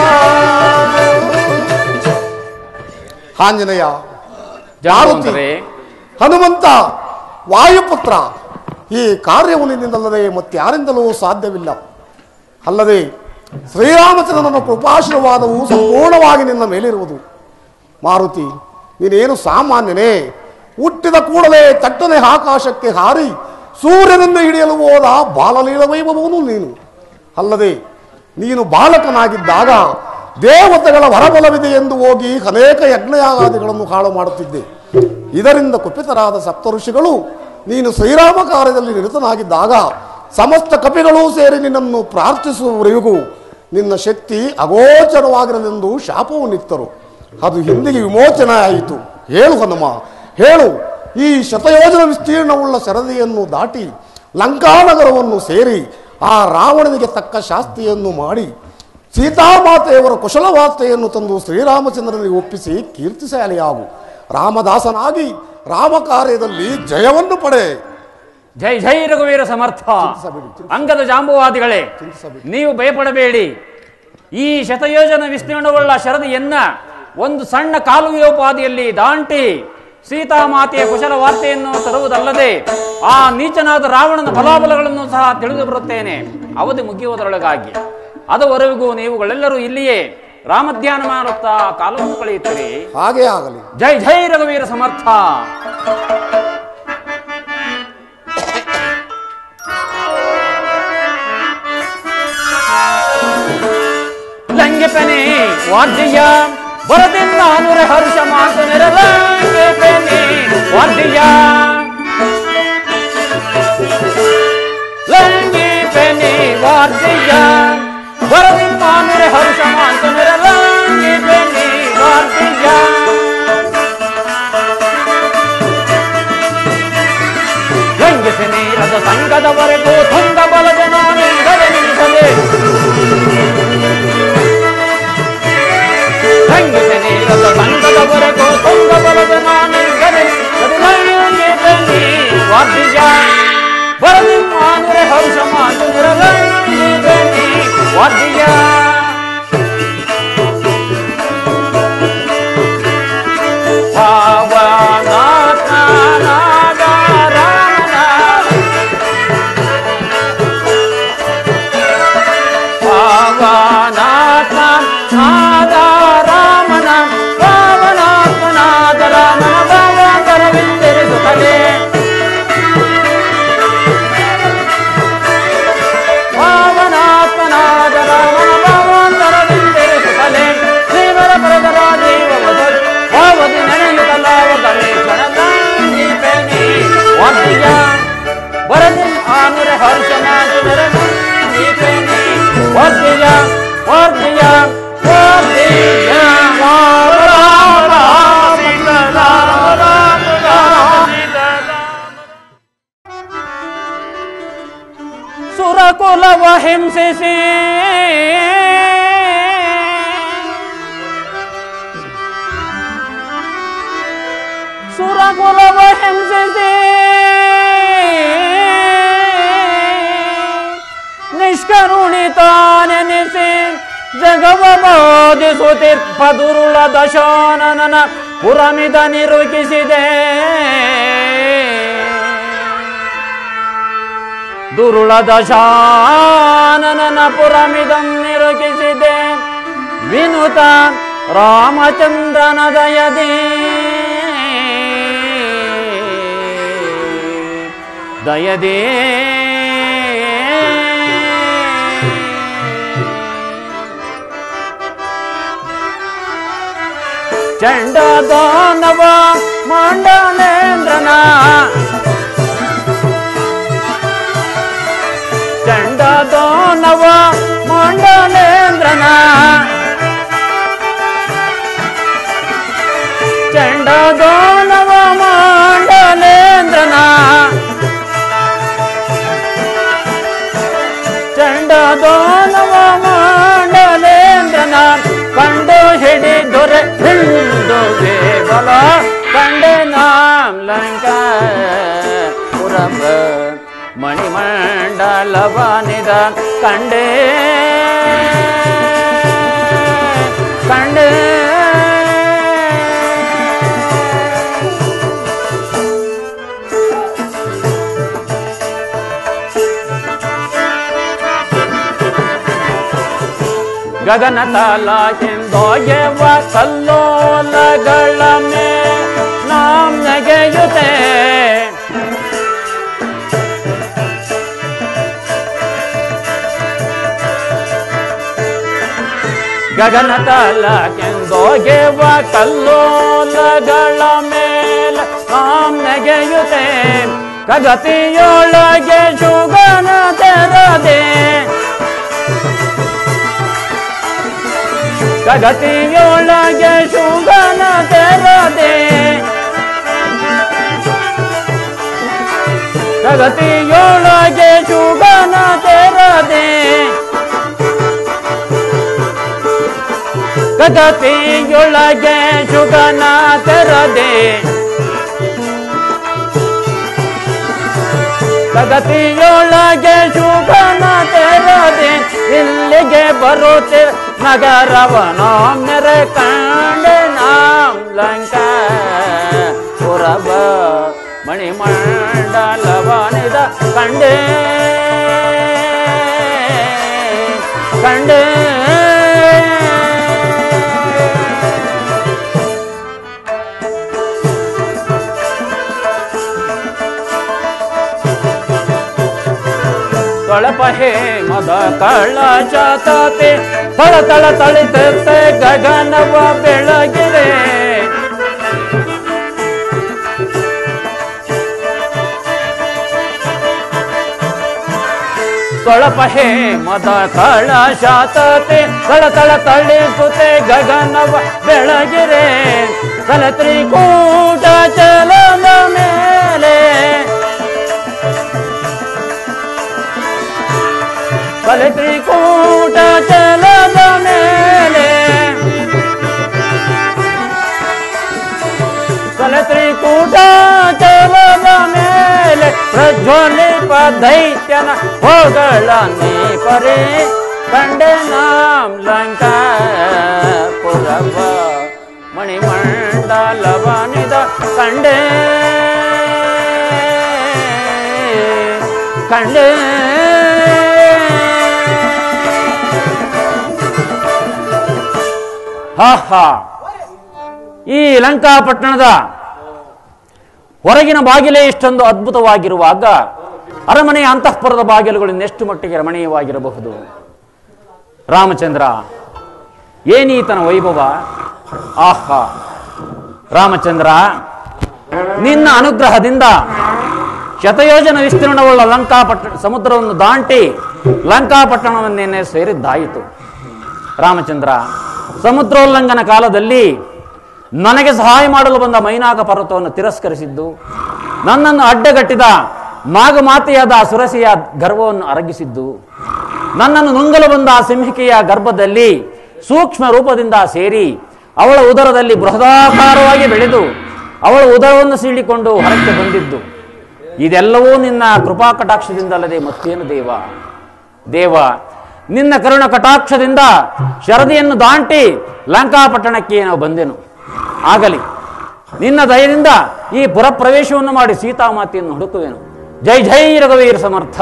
ಆಂಜನೇಯ, ಜಾರುವಂತರೇ, ಹನುಮಂತ, ವಾಯುಪುತ್ರ, ಈ ಕಾರ್ಯವು ನಿನ್ನಿಂದಲ್ಲದೆ ಮತ್ತಾರಿಂದಲೂ ಸಾಧ್ಯವಿಲ್ಲ. ಅಲ್ಲದೆ ಶ್ರೀರಾಮಚಂದ್ರನ ಕೃಪಾಶೀರ್ವಾದವು ಸಂಪೂರ್ಣವಾಗಿ ನಿನ್ನ ಮೇಲಿರುವುದು. ಮಾರುತಿ, ನೀನೇನು ಸಾಮಾನ್ಯನೇ? ಹುಟ್ಟಿದ ಕೂಡಲೇ ತಟ್ಟನೆ ಆಕಾಶಕ್ಕೆ ಹಾರಿ ಸೂರ್ಯನನ್ನು ಹಿಡಿಯಲು ಹೋದ ಬಾಲಲೀಲ ವೈಭವನು ನೀನು. ಅಲ್ಲದೆ ನೀನು ಬಾಲಕನಾಗಿದ್ದಾಗ ದೇವತೆಗಳ ವರಬಲವಿದೆ ಎಂದು ಹೋಗಿ ಅನೇಕ ಯಜ್ಞಯಾಗಾದಿಗಳನ್ನು ಹಾಳು ಮಾಡುತ್ತಿದ್ದೆ. ಇದರಿಂದ ಕುಪಿತರಾದ ಸಪ್ತಋಷಿಗಳು ನೀನು ಶ್ರೀರಾಮ ಕಾರ್ಯದಲ್ಲಿ ನಿರತನಾಗಿದ್ದಾಗ ಸಮಸ್ತ ಕಪಿಗಳೂ ಸೇರಿ ನಿನ್ನನ್ನು ಪ್ರಾರ್ಥಿಸುವವರೆಗೂ ನಿನ್ನ ಶಕ್ತಿ ಅಗೋಚರವಾಗಿರಲೆಂದು ಶಾಪವನ್ನಿತ್ತರು. ಅದು ಹಿಂದಿಗೆ ವಿಮೋಚನೆ ಆಯಿತು. ಹೇಳು ಹನುಮ, ಹೇಳು. ಈ ಶತಯೋಜನ ವಿಸ್ತೀರ್ಣವುಳ್ಳ ಸರದಿಯನ್ನು ದಾಟಿ ಲಂಕಾನಗರವನ್ನು ಸೇರಿ ಆ ರಾವಣನಿಗೆ ತಕ್ಕ ಶಾಸ್ತಿಯನ್ನು ಮಾಡಿ ಸೀತಾಮಾತೆಯವರ ಕುಶಲವಾರ್ತೆಯನ್ನು ತಂದು ಶ್ರೀರಾಮಚಂದ್ರನಿಗೆ ಒಪ್ಪಿಸಿ ಕೀರ್ತಿಶಾಲಿಯಾಗು. ರಾಮದಾಸನಾಗಿ ರಾಮ ಕಾರ್ಯದಲ್ಲಿ ಜಯವನ್ನು ಪಡೆ. ಜೈ ಜೈ ರಘುವೀರ ಸಮರ್ಥ. ಅಂಗದ ಜಾಂಬುವಾದಿಗಳೇ, ನೀವು ಭಯಪಡಬೇಡಿ. ಈ ಶತಯೋಜನ ವಿಸ್ತೀರ್ಣವುಳ್ಳ ಶರದಿಯನ್ನ ಒಂದು ಸಣ್ಣ ಕಾಲುವೆಯೋಪಾದಿಯಲ್ಲಿ ದಾಂಟಿ ಸೀತಾಮಾತೆಯ ಕುಶಲ ವಾರ್ತೆಯನ್ನು ತರುವುದಲ್ಲದೆ ಆ ನೀಚನಾದ ರಾವಣನ ಬಲಾಬಲಗಳನ್ನು ಸಹ ತಿಳಿದು ಬರುತ್ತೇನೆ ಅವಧಿ ಮುಗಿಯುವುದರೊಳಗಾಗಿ. ಅದುವರೆಗೂ ನೀವುಗಳೆಲ್ಲರೂ ಇಲ್ಲಿಯೇ ರಾಮಧ್ಯಾನ ಮಾಡುತ್ತಾ ಕಾಲವನ್ನು ಕಳೆಯುತ್ತೀರಿ. ಹಾಗೇ ಆಗಲಿ. ಜೈ ಜೈ ರಘುವೀರ ಸಮರ್ಥ. ಲಂಘಿಪನೆ ವಾರ್ಧಿಯ ಬರದಿಲ್ಲ ಅನುರೆ ಹರ್ಷ ಮಾತು ನೆರಲಂಘಿಪನೆ ವಾರ್ಧಿಯ ಲಂಘಿಪನೆ ವಾರ್ಧಿಯ ಬರದಿಲ್ಲ ಅನುರೆ ಹರ್ಷ ಮಾತು ನೆರಲಂಘಿಪನೆ ವಾರ್ಧಿಯ ಲಂಘಿಪನೆ ರಥ ಸಂಘದವರೆಗೂ ತುಂಗ ಬಲದ ನಾನಿಂದಲೇ ನಿಲ್ಲಿಸದೆ ಸಂಘದವರೆಗೂ ತುಂಗ ಬಲದ ನಾನಿಂದಲೇ ವಾರ್ಧಿಯ ಬರದಿ ಮಾನುರೆ ಹರ್ಷ ಮಾತು ನಿರಲಂಘಿಪನೆ ವಾರ್ಧಿಯ ಸುರಕುಲವ ಹಿಂಸಿಸಿ ಸುರಕುಲವ ಹಿಂಸಿಸಿ ನಿಷ್ಕರುಣಿತಾನೆನಿಸಿ ಜಗವ ಬೋಧಿಸುತ್ತಿರ್ಪ ದುರುಳ ದಶಾನನ ಪುರಮಿದ ನಿರುಗಿಸಿದೆ ದುರುಳ ದಶಾನನ ಪುರಮಿದಂ ನಿರುಗಿಸಿದೆ ವಿನುತ ರಾಮಚಂದ್ರನ ದಯದೆ ದಯದೇ ಚಂಡದಾನವ ಮಂಡಲೇಂದ್ರನ ಚಂಡದಾನವ ಮಂಡಲೇಂದ್ರನ ಚಂಡದಾನವ ಮಂಡಲೇಂದ್ರನ ಚಂಡದಾನವ ಮಂಡಲೇಂದ್ರನ ಕಂಡು ಹಿಡಿದೊರೆ ಹಿಂದುವೆ ಬಲ ಕಂಡೆ ನಾಂ ಲಂಕ ಪುರಂ ಮಣಿಮಂಡಲವನಿದ ಕಂಡೆ ಕಂಡೆ ಗಗನ ತಾಲಕೆಂದೊಗೆವ ಕಲ್ಲೋಲಗಳ ಮೇ ನಾಂ ನೆಗೆಯುತ್ತೆ ಗಗನ ತಾಲಕೆಂದೊಗೆವ ಕಲ್ಲೋಲಗಳ ಮೇಲ ನಾಂ ನೆಗೆಯುತ್ತೆ ಕಗತಿಯೊಳಗೆ ಶುಗನ ತೆರದೆ ಕಗತಿಯೊಳಗೆ ಶುಗನ ತೆರದೆ ಕಗತಿಯೊಳಗೆ ಶುಗನ ತೆರದೆ ಕಗತಿಯೊಳಗೆ ಶುಗನ ತೆರದೆ ಕಗತಿಯೊಳಗೆ ಶುಗನ ತೆರದೆ ಇಲ್ಲಿಗೆ ಬರುತ್ತೆ ನಗರವ ನಾಂ ನೆರೆ ಕಂಡೆ ನಾಂ ಲಂಕ ಪುರಬ ಮಣಿಮಂಡಲವನಿದ ಕಂಡೆ ಕಂಡೆ ತೊಳಪಹೆ ಮದ ಕಳ್ಳ ಜಾತೆ ತಳ ತಳ ತಳಿತತೆ ಗಗನವ ಬೆಳಗಿರೆ ತೊಳಪಹೆ ಮದ ಕಳ್ಳ ಶಾತತೆ ತಳ ತಳ ತಳಿಸುತ್ತೆ ಗಗನವ ಬೆಳಗಿರೆ ತಲ ತ್ರಿಕೂಟ ಚಲನ ಮೇಲೆ ತಲೆ ತ್ರಿಕೂಟ ಚಲದ ಮೇಲೆ ತಲೆ ತ್ರಿಕೂಟ ಚಲದ ಮೇಲೆ ಪ್ರಜ್ವಲಿಪ ದೈತ್ಯನ ಹೊಗಳನೆ ಪರಿ ಕಂಡೆ ನಾಂ ಲಂಕಾ ಪುರವ ಮಣಿಮಂಡಲವನಿದ ಕಂಡೆ ಕಂಡೆ ಹಾ ಈ ಲಂಕಾಪಟ್ಟಣದ ಹೊರಗಿನ ಬಾಗಿಲೇ ಇಷ್ಟೊಂದು ಅದ್ಭುತವಾಗಿರುವಾಗ ಅರಮನೆಯ ಅಂತಃಪುರದ ಬಾಗಿಲುಗಳು ಇನ್ನೆಷ್ಟು ಮಟ್ಟಿಗೆ ರಮಣೀಯವಾಗಿರಬಹುದು. ರಾಮಚಂದ್ರ, ಏನೀತನ ವೈಭವ! ಆಹಾ ರಾಮಚಂದ್ರ, ನಿನ್ನ ಅನುಗ್ರಹದಿಂದ ಶತಯೋಜನ ವಿಸ್ತೀರ್ಣವುಳ್ಳ ಸಮುದ್ರವನ್ನು ದಾಟಿ ಲಂಕಾಪಟ್ಟಣವನ್ನೇನೆ ಸೇರಿದ್ದಾಯಿತು. ರಾಮಚಂದ್ರ, ಸಮುದ್ರೋಲ್ಲಂಘನ ಕಾಲದಲ್ಲಿ ನನಗೆ ಸಹಾಯ ಮಾಡಲು ಬಂದ ಮೈನಾಕ ಪರ್ವತವನ್ನು ತಿರಸ್ಕರಿಸಿದ್ದು, ನನ್ನನ್ನು ಅಡ್ಡಗಟ್ಟಿದ ನಾಗಮಾತೆಯಾದ ಸುರಸಿಯ ಗರ್ವವನ್ನು ಅರಗಿಸಿದ್ದು, ನನ್ನನ್ನು ನುಂಗಲು ಬಂದ ಸಿಂಹಿಕೆಯ ಗರ್ಭದಲ್ಲಿ ಸೂಕ್ಷ್ಮ ರೂಪದಿಂದ ಸೇರಿ ಅವಳ ಉದರದಲ್ಲಿ ಬೃಹದಾಕಾರವಾಗಿ ಬೆಳೆದು ಅವಳ ಉದರವನ್ನು ಸೀಳಿಕೊಂಡು ಹೊರಕ್ಕೆ ಬಂದಿದ್ದು, ಇದೆಲ್ಲವೂ ನಿನ್ನ ಕೃಪಾ ಕಟಾಕ್ಷದಿಂದಲ್ಲದೆ ಮತ್ತೇನು ದೇವ. ದೇವ, ನಿನ್ನ ಕರುಣ ಕಟಾಕ್ಷದಿಂದ ಶರದಿಯನ್ನು ದಾಟಿ ಲಂಕಾಪಟ್ಟಣಕ್ಕೆ ನಾವು ಬಂದೆನು. ಆಗಲಿ, ನಿನ್ನ ದಯದಿಂದ ಈ ಪುರ ಪ್ರವೇಶವನ್ನು ಮಾಡಿ ಸೀತಾಮಾತೆಯನ್ನು ಹುಡುಕುವೆನು. ಜೈ ಜೈ ರಘುವೀರ ಸಮರ್ಥ.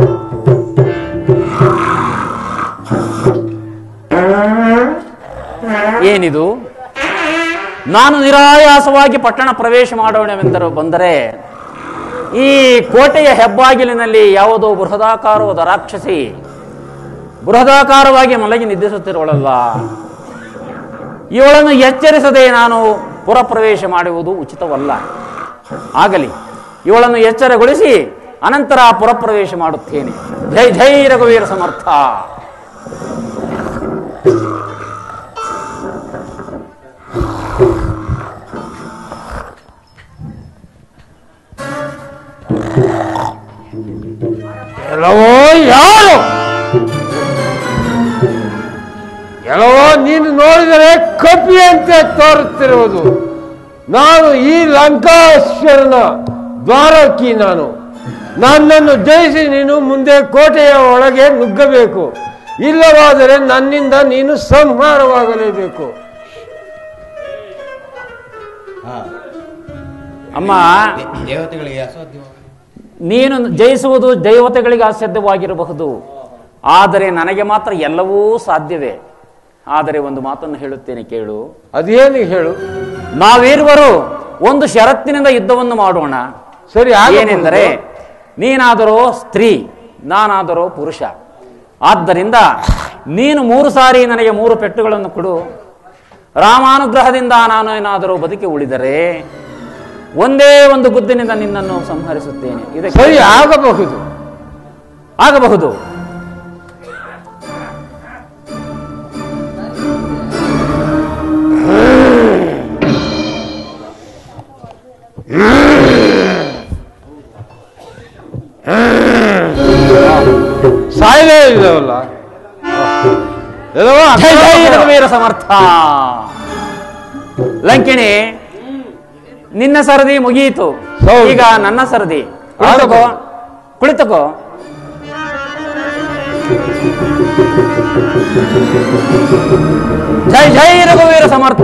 ಏನಿದು? ನಾನು ನಿರಾಯಾಸವಾಗಿ ಪಟ್ಟಣ ಪ್ರವೇಶ ಮಾಡೋಣವೆಂದರು ಬಂದರೆ ಈ ಕೋಟೆಯ ಹೆಬ್ಬಾಗಿಲಿನಲ್ಲಿ ಯಾವುದೋ ಬೃಹದಾಕಾರವಾದ ರಾಕ್ಷಸಿ ಬೃಹದಾಕಾರವಾಗಿ ಮಲಗಿ ನಿದ್ರಿಸುತ್ತಿರುವಳಲ್ಲ. ಇವಳನ್ನು ಎಚ್ಚರಿಸದೆ ನಾನು ಪುರಪ್ರವೇಶ ಮಾಡುವುದು ಉಚಿತವಲ್ಲ. ಆಗಲಿ, ಇವಳನ್ನು ಎಚ್ಚರಗೊಳಿಸಿ ಅನಂತರ ಪುರಪ್ರವೇಶ ಮಾಡುತ್ತೇನೆ. ಜೈ ಜೈ ರಘುವೀರ ಸಮರ್ಥ. ಎಲ್ಲವೋ ಯಾರು? ಎಲ್ಲವೋ ನೀನು ನೋಡಿದರೆ ಕಪಿಯಂತೆ ತೋರುತ್ತಿರುವುದು. ನಾನು ಈ ಲಂಕಾಶ್ವರನ ದ್ವಾರಕಿ. ನನ್ನನ್ನು ಜಯಿಸಿ ನೀನು ಮುಂದೆ ಕೋಟೆಯ ಒಳಗೆ ನುಗ್ಗಬೇಕು. ಇಲ್ಲವಾದರೆ ನನ್ನಿಂದ ನೀನು ಸಂಹಾರವಾಗಲೇಬೇಕು. ಅಮ್ಮ, ನೀನು ಜಯಿಸುವುದು ದೇವತೆಗಳಿಗೆ ಅಸಾಧ್ಯವಾಗಿರಬಹುದು, ಆದರೆ ನನಗೆ ಮಾತ್ರ ಎಲ್ಲವೂ ಸಾಧ್ಯವೇ. ಆದರೆ ಒಂದು ಮಾತನ್ನು ಹೇಳುತ್ತೇನೆ, ಕೇಳು. ಅದೇನು ಹೇಳು. ನಾವಿರುವರು ಒಂದು ಷರತ್ತಿನಿಂದ ಯುದ್ಧವನ್ನು ಮಾಡೋಣ. ಸರಿ, ಏನೆಂದರೆ ನೀನಾದರೂ ಸ್ತ್ರೀ, ನಾನಾದರೂ ಪುರುಷ. ಆದ್ದರಿಂದ ನೀನು 3 ಸಾರಿ ನನಗೆ 3 ಪೆಟ್ಟುಗಳನ್ನು ಕೊಡು. ರಾಮಾನುಗ್ರಹದಿಂದ ನಾನು ಏನಾದರೂ ಬದುಕಿ ಉಳಿದರೆ ಒಂದೇ ಒಂದು ಗುದ್ದಿನಿಂದ ನಿನ್ನನ್ನು ಸಂಹರಿಸುತ್ತೇನೆ. ಇದಕ್ಕೆ ಸರಿ, ಆಗಬಹುದು. ಆಗಬಹುದು. ಸಾಯಲೇ ಇಲ್ಲವಲ್ಲ. ವೀರ ಸಮರ್ಥ. ಲಂಕಿಣಿ, ನಿನ್ನ ಸರದಿ ಮುಗಿಯಿತು. ಈಗ ನನ್ನ ಸರದಿ. ಕುಳಿತುಕೋ, ಕುಳಿತುಕೋ. ಜೈ ಜೈ ರಘುವೀರ ಸಮರ್ಥ.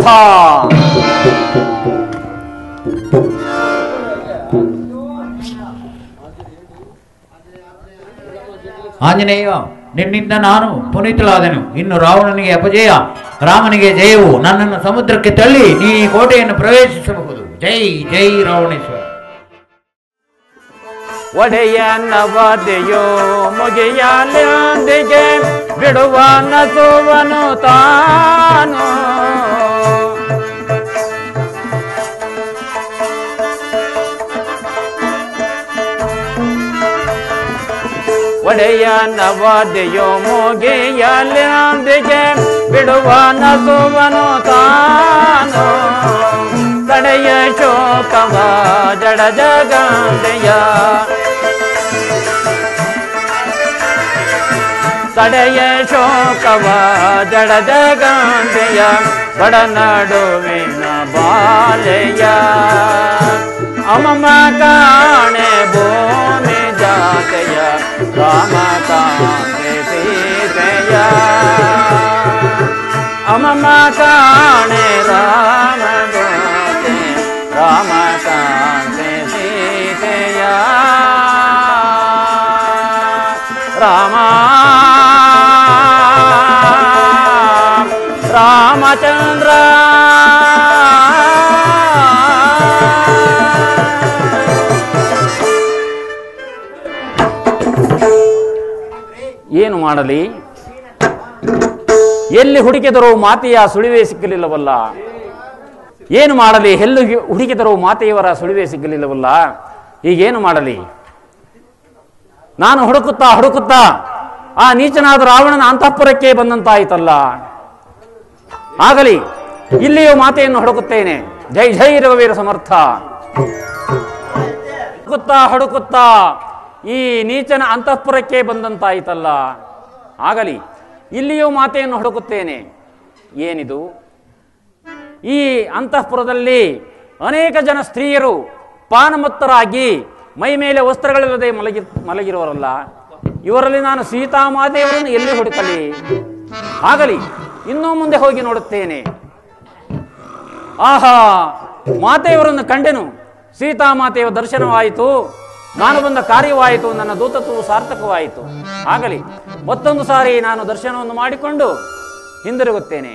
ಆಂಜನೇಯ, ನಿನ್ನಿಂದ ನಾನು ಪುನೀತಳಾದೆನು. ಇನ್ನು ರಾವಣನಿಗೆ ಅಪಜಯ, ರಾಮನಿಗೆ ಜಯವು. ನನ್ನನ್ನು ಸಮುದ್ರಕ್ಕೆ ತಳ್ಳಿ ನೀ ಈ ಕೋಟೆಯನ್ನು ಪ್ರವೇಶಿಸಬಹುದು. ಜೈ ಜೈ ರಾವಣೇಶ್ವರ. ಒಡೆಯನ್ನವದೆಯೋ ಮುಗಿಯಲೊಂದಿಗೆ ಬಿಡುವ ನಸುವನು ತಾನು. ಒಡೆಯನ್ನವದೆಯೋ ಮುಗಿಯಲೊಂದಿಗೆ ಬಿಡುವ ನಸುವನು ತಾನು. ತಡೆಯ ಶೋಕವ ಜಡ ಜಗಂದೆಯ, ತಡೆಯ ಶೋಕವ ಜಡ ಜಗಂದೆಯ, ಬಡನಡುವಿನ ಬಾಲೆಯ. ಅಮಮ ಕಾಣೆ ಭೂಮಿ ಜಾತೆಯ, ರಾಮ ಕಾಣೆ ಸೀತೆಯ. ಅಮಮ ಕಾಣೆ ರಾಮ ಗೋತೆ, ರಾಮ ಕಾಣೆ ಸೀತೆಯ. ರಾಮ ರಾಮಚಂದ್ರ ಏನು ಮಾಡಲಿ? ಎಲ್ಲಿ ಹುಡುಕಿದರೂ ಮಾತೆಯ ಸುಳಿವೇ ಸಿಕ್ಕಲಿಲ್ಲವಲ್ಲ. ಏನು ಮಾಡಲಿ? ಎಲ್ಲಿ ಹುಡುಕಿದರೂ ಮಾತೆಯವರ ಸುಳಿವೇ ಸಿಕ್ಕಲಿಲ್ಲವಲ್ಲ. ಈಗೇನು ಮಾಡಲಿ? ನಾನು ಹುಡುಕುತ್ತಾ ಹುಡುಕುತ್ತಾ ಆ ನೀಚನಾದ ರಾವಣನ ಅಂತಃಪುರಕ್ಕೆ ಬಂದಂತಾಯಿತಲ್ಲ. ಆಗಲಿ, ಇಲ್ಲಿಯೂ ಮಾತೆಯನ್ನು ಹುಡುಕುತ್ತೇನೆ. ಜೈ ಜೈ ರಘುವೀರ ಸಮರ್ಥ. ಹುಡುಕುತ್ತಾ ಹುಡುಕುತ್ತಾ ಈ ನೀಚನ ಅಂತಃಪುರಕ್ಕೆ ಬಂದಂತಾಯಿತಲ್ಲ. ಆಗಲಿ, ಇಲ್ಲಿಯೂ ಮಾತೆಯನ್ನು ಹುಡುಕುತ್ತೇನೆ. ಏನಿದು? ಈ ಅಂತಃಪುರದಲ್ಲಿ ಅನೇಕ ಜನ ಸ್ತ್ರೀಯರು ಪಾನಮತ್ತರಾಗಿ ಮೈ ಮೇಲೆ ವಸ್ತ್ರಗಳಿಲ್ಲದೆ ಮಲಗಿರುವರಲ್ಲ. ಇವರಲ್ಲಿ ನಾನು ಸೀತಾಮಾತೆಯವರನ್ನು ಎಲ್ಲಿ ಹುಡುಕಲಿ? ಆಗಲಿ, ಇನ್ನೂ ಮುಂದೆ ಹೋಗಿ ನೋಡುತ್ತೇನೆ. ಆಹಾ, ಮಾತೆಯವರನ್ನು ಕಂಡೆನು. ಸೀತಾಮಾತೆಯ ದರ್ಶನವಾಯಿತು, ನಾನು ಬಂದ ಕಾರ್ಯವಾಯಿತು, ನನ್ನ ದೂತತ್ವವು ಸಾರ್ಥಕವಾಯಿತು. ಆಗಲಿ, ಮತ್ತೊಂದು ಸಾರಿ ನಾನು ದರ್ಶನವನ್ನು ಮಾಡಿಕೊಂಡು ಹಿಂದಿರುಗುತ್ತೇನೆ.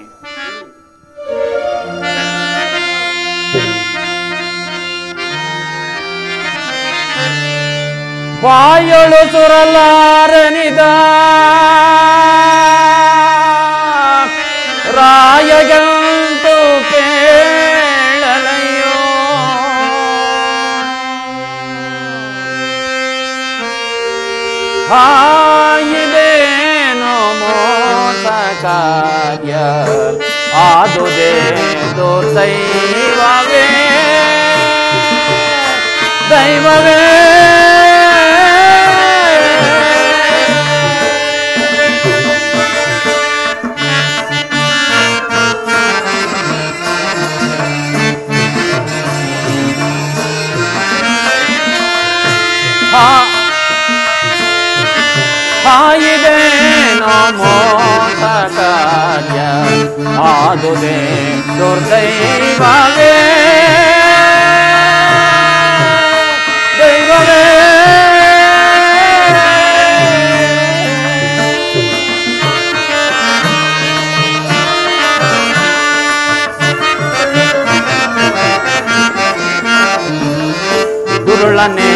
ಬಾಯೊಳು ಸುರಲಾರನಿದ ರಾಯಗಂತು ಕೇಳಲಯ್ಯೋ. ಹಾಯಿದೇನೋ ಮೋಸ ಕಾರ್ಯ ಆದುದೇ ದುರ್ದೈವವೇ, ದೈವವೇ. ಹಾಯಿದೇನೋ ಮೋಸ ಕಾರ್ಯ ಆದುದೇ ದುರ್ದೈವವೇ, ದೈವವೇ. ದುರುಳನೆ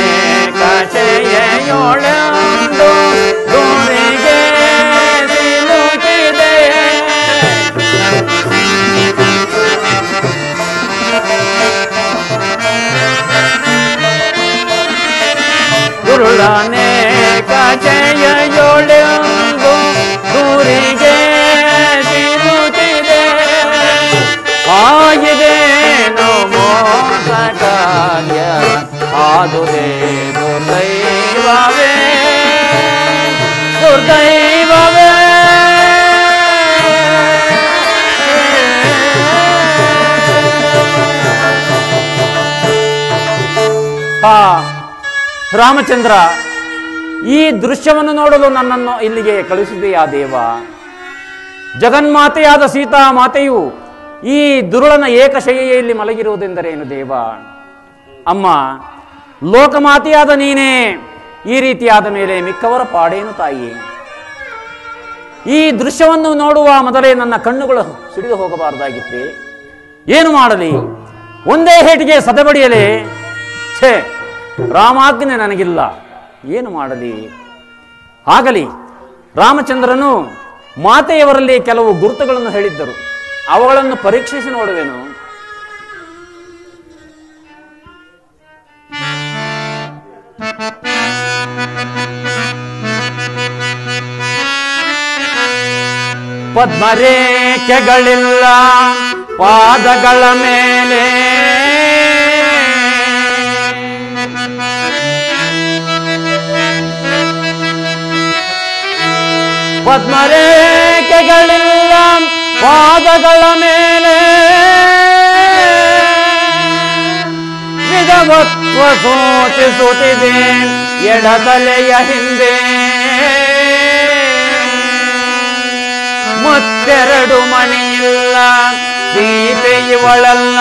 ಕಚೆಯೋಳೆಂದು ದೂರಿಗೆ ಸಿಲುಕಿದೆ, ದುರುಳನೆ ಕಚೆಯೋಳೆಂದು ದೂರಿಗೆ ಸಿಲುಕಿದೆ. ಆಗಿದೇನೋ ಮೋಸ ಕಾರ್ಯ ಆದುದೇ ದುರ್ದೈವವೇ, ದುರ್ದೈವವೇ. ರಾಮಚಂದ್ರ, ಈ ದೃಶ್ಯವನ್ನು ನೋಡಲು ನನ್ನನ್ನು ಇಲ್ಲಿಗೆ ಕಳುಹಿಸಿದೆಯಾ ದೇವ? ಜಗನ್ಮಾತೆಯಾದ ಸೀತಾ ಮಾತೆಯು ಈ ದುರುಳನ ಏಕಶಯ್ಯೆಯಲ್ಲಿ ಮಲಗಿರುವುದೆಂದರೇನು ದೇವ? ಅಮ್ಮ, ಲೋಕಮಾತೆಯಾದ ನೀನೇ ಈ ರೀತಿಯಾದ ಮೇಲೆ ಮಿಕ್ಕವರ ಪಾಡೇನು ತಾಯಿ? ಈ ದೃಶ್ಯವನ್ನು ನೋಡುವ ಮೊದಲೇ ನನ್ನ ಕಣ್ಣುಗಳು ಸಿಡಿದು ಹೋಗಬಾರದಾಗಿತ್ತೆ. ಏನು ಮಾಡಲಿ? ಒಂದೇ ಹೇಟಿಗೆ ಸದಬಡಿಯಲೇ? ಛೇ, ರಾಮಾಜ್ಞೆ ನನಗಿಲ್ಲ. ಏನು ಮಾಡಲಿ? ಆಗಲಿ. ರಾಮಚಂದ್ರನು ಮಾತೆಯವರಲ್ಲಿ ಕೆಲವು ಗುರುತುಗಳನ್ನು ಹೇಳಿದ್ದರು, ಅವುಗಳನ್ನು ಪರೀಕ್ಷಿಸಿ ನೋಡುವೆನು. ಪದ್ಮರೇಖೆಗಳಿಲ್ಲ ಪಾದಗಳ ಮೇಲೆ, ಪದ್ಮರೇಖೆಗಳಿಲ್ಲ ಪಾದಗಳ ಮೇಲೆ, ವಿಧವತ್ವ ಸೂಚಿಸುತ್ತಿದೆ ಎಡತಲೆಯ ಹಿಂದೆ, ಮತ್ತೆರಡು ಮಣಿಯಿಲ್ಲ ಸೀತೆ ಇವಳಲ್ಲ,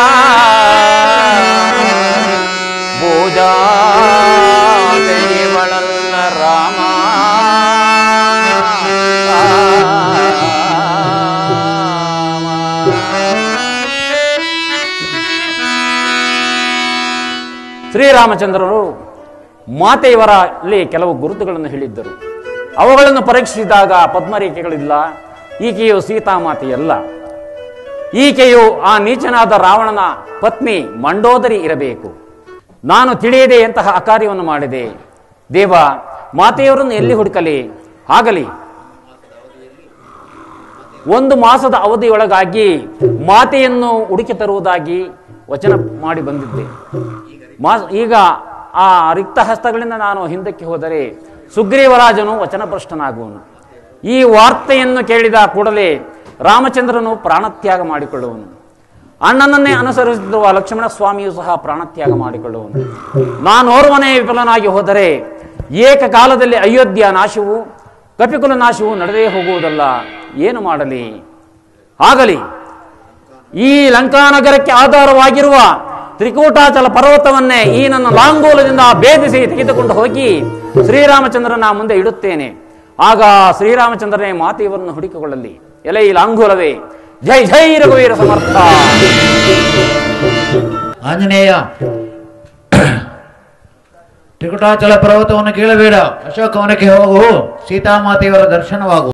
ಭೋಜಾತೆ ಇವಳಲ್ಲ ರಾಮ. ಶ್ರೀರಾಮಚಂದ್ರರು ಮಾತೆಯವರಲ್ಲಿ ಕೆಲವು ಗುರುತುಗಳನ್ನು ಹೇಳಿದ್ದರು. ಅವುಗಳನ್ನು ಪರೀಕ್ಷಿಸಿದಾಗ ಪದ್ಮರೇಖೆಗಳಿಲ್ಲ, ಈಕೆಯು ಸೀತಾಮಾತೆಯಲ್ಲ, ಈಕೆಯು ಆ ನೀಚನಾದ ರಾವಣನ ಪತ್ನಿ ಮಂಡೋದರಿ ಇರಬೇಕು. ನಾನು ತಿಳಿಯದೆ ಎಂತಹ ಅಕಾರ್ಯವನ್ನು ಮಾಡಿದೆ. ದೇವ, ಮಾತೆಯವರನ್ನು ಎಲ್ಲಿ ಹುಡುಕಲಿ? ಆಗಲಿ. 1 ಮಾಸದ ಅವಧಿಯೊಳಗಾಗಿ ಮಾತೆಯನ್ನು ಹುಡುಕಿ ತರುವುದಾಗಿ ವಚನ ಮಾಡಿ ಬಂದಿದ್ದೆ. ಈಗ ಆ ರಿಕ್ತ ಹಸ್ತಗಳಿಂದ ನಾನು ಹಿಂದಕ್ಕೆ ಹೋದರೆ ಸುಗ್ರೀವರಾಜನು ವಚನಭ್ರಷ್ಟನಾಗುವನು. ಈ ವಾರ್ತೆಯನ್ನು ಕೇಳಿದ ಕೂಡಲೇ ರಾಮಚಂದ್ರನು ಪ್ರಾಣತ್ಯಾಗ ಮಾಡಿಕೊಳ್ಳುವನು. ಅಣ್ಣನನ್ನೇ ಅನುಸರಿಸುತ್ತಿರುವ ಲಕ್ಷ್ಮಣ ಸ್ವಾಮಿಯು ಸಹ ಪ್ರಾಣತ್ಯಾಗ ಮಾಡಿಕೊಳ್ಳುವನು. ನಾನೋರ್ವನೇ ವಿಫಲನಾಗಿ ಹೋದರೆ ಏಕಕಾಲದಲ್ಲಿ ಅಯೋಧ್ಯ ನಾಶವು ಕಪಿಕುಲ ನಾಶವು ನಡೆದೇ ಹೋಗುವುದಲ್ಲ. ಏನು ಮಾಡಲಿ? ಆಗಲಿ. ಈ ಲಂಕಾನಗರಕ್ಕೆ ಆಧಾರವಾಗಿರುವ ತ್ರಿಕೂಟಾಚಲ ಪರ್ವತವನ್ನೇ ಈ ನನ್ನ ಲಾಂಗೂಲದಿಂದ ಭೇದಿಸಿ ತೆಗೆದುಕೊಂಡು ಹೋಗಿ ಶ್ರೀರಾಮಚಂದ್ರನ ಮುಂದೆ ಇಡುತ್ತೇನೆ. ಆಗ ಶ್ರೀರಾಮಚಂದ್ರನೇ ಮಾತೆಯವರನ್ನು ಹುಡುಕಿಕೊಳ್ಳಲಿ. ಎಲೆ ಈ ಲಾಂಗೂಲವೇ, ಜೈ ಜೈ ರಘುವೀರ ಸಮರ್ಥ. ಆಂಜನೇಯ, ತ್ರಿಕುಟಾಚಲ ಪರ್ವತವನ್ನು ಕೇಳಬೇಡ, ಅಶೋಕವನಕ್ಕೆ ಹೋಗು, ಸೀತಾಮಾತೆಯವರ ದರ್ಶನವಾಗು.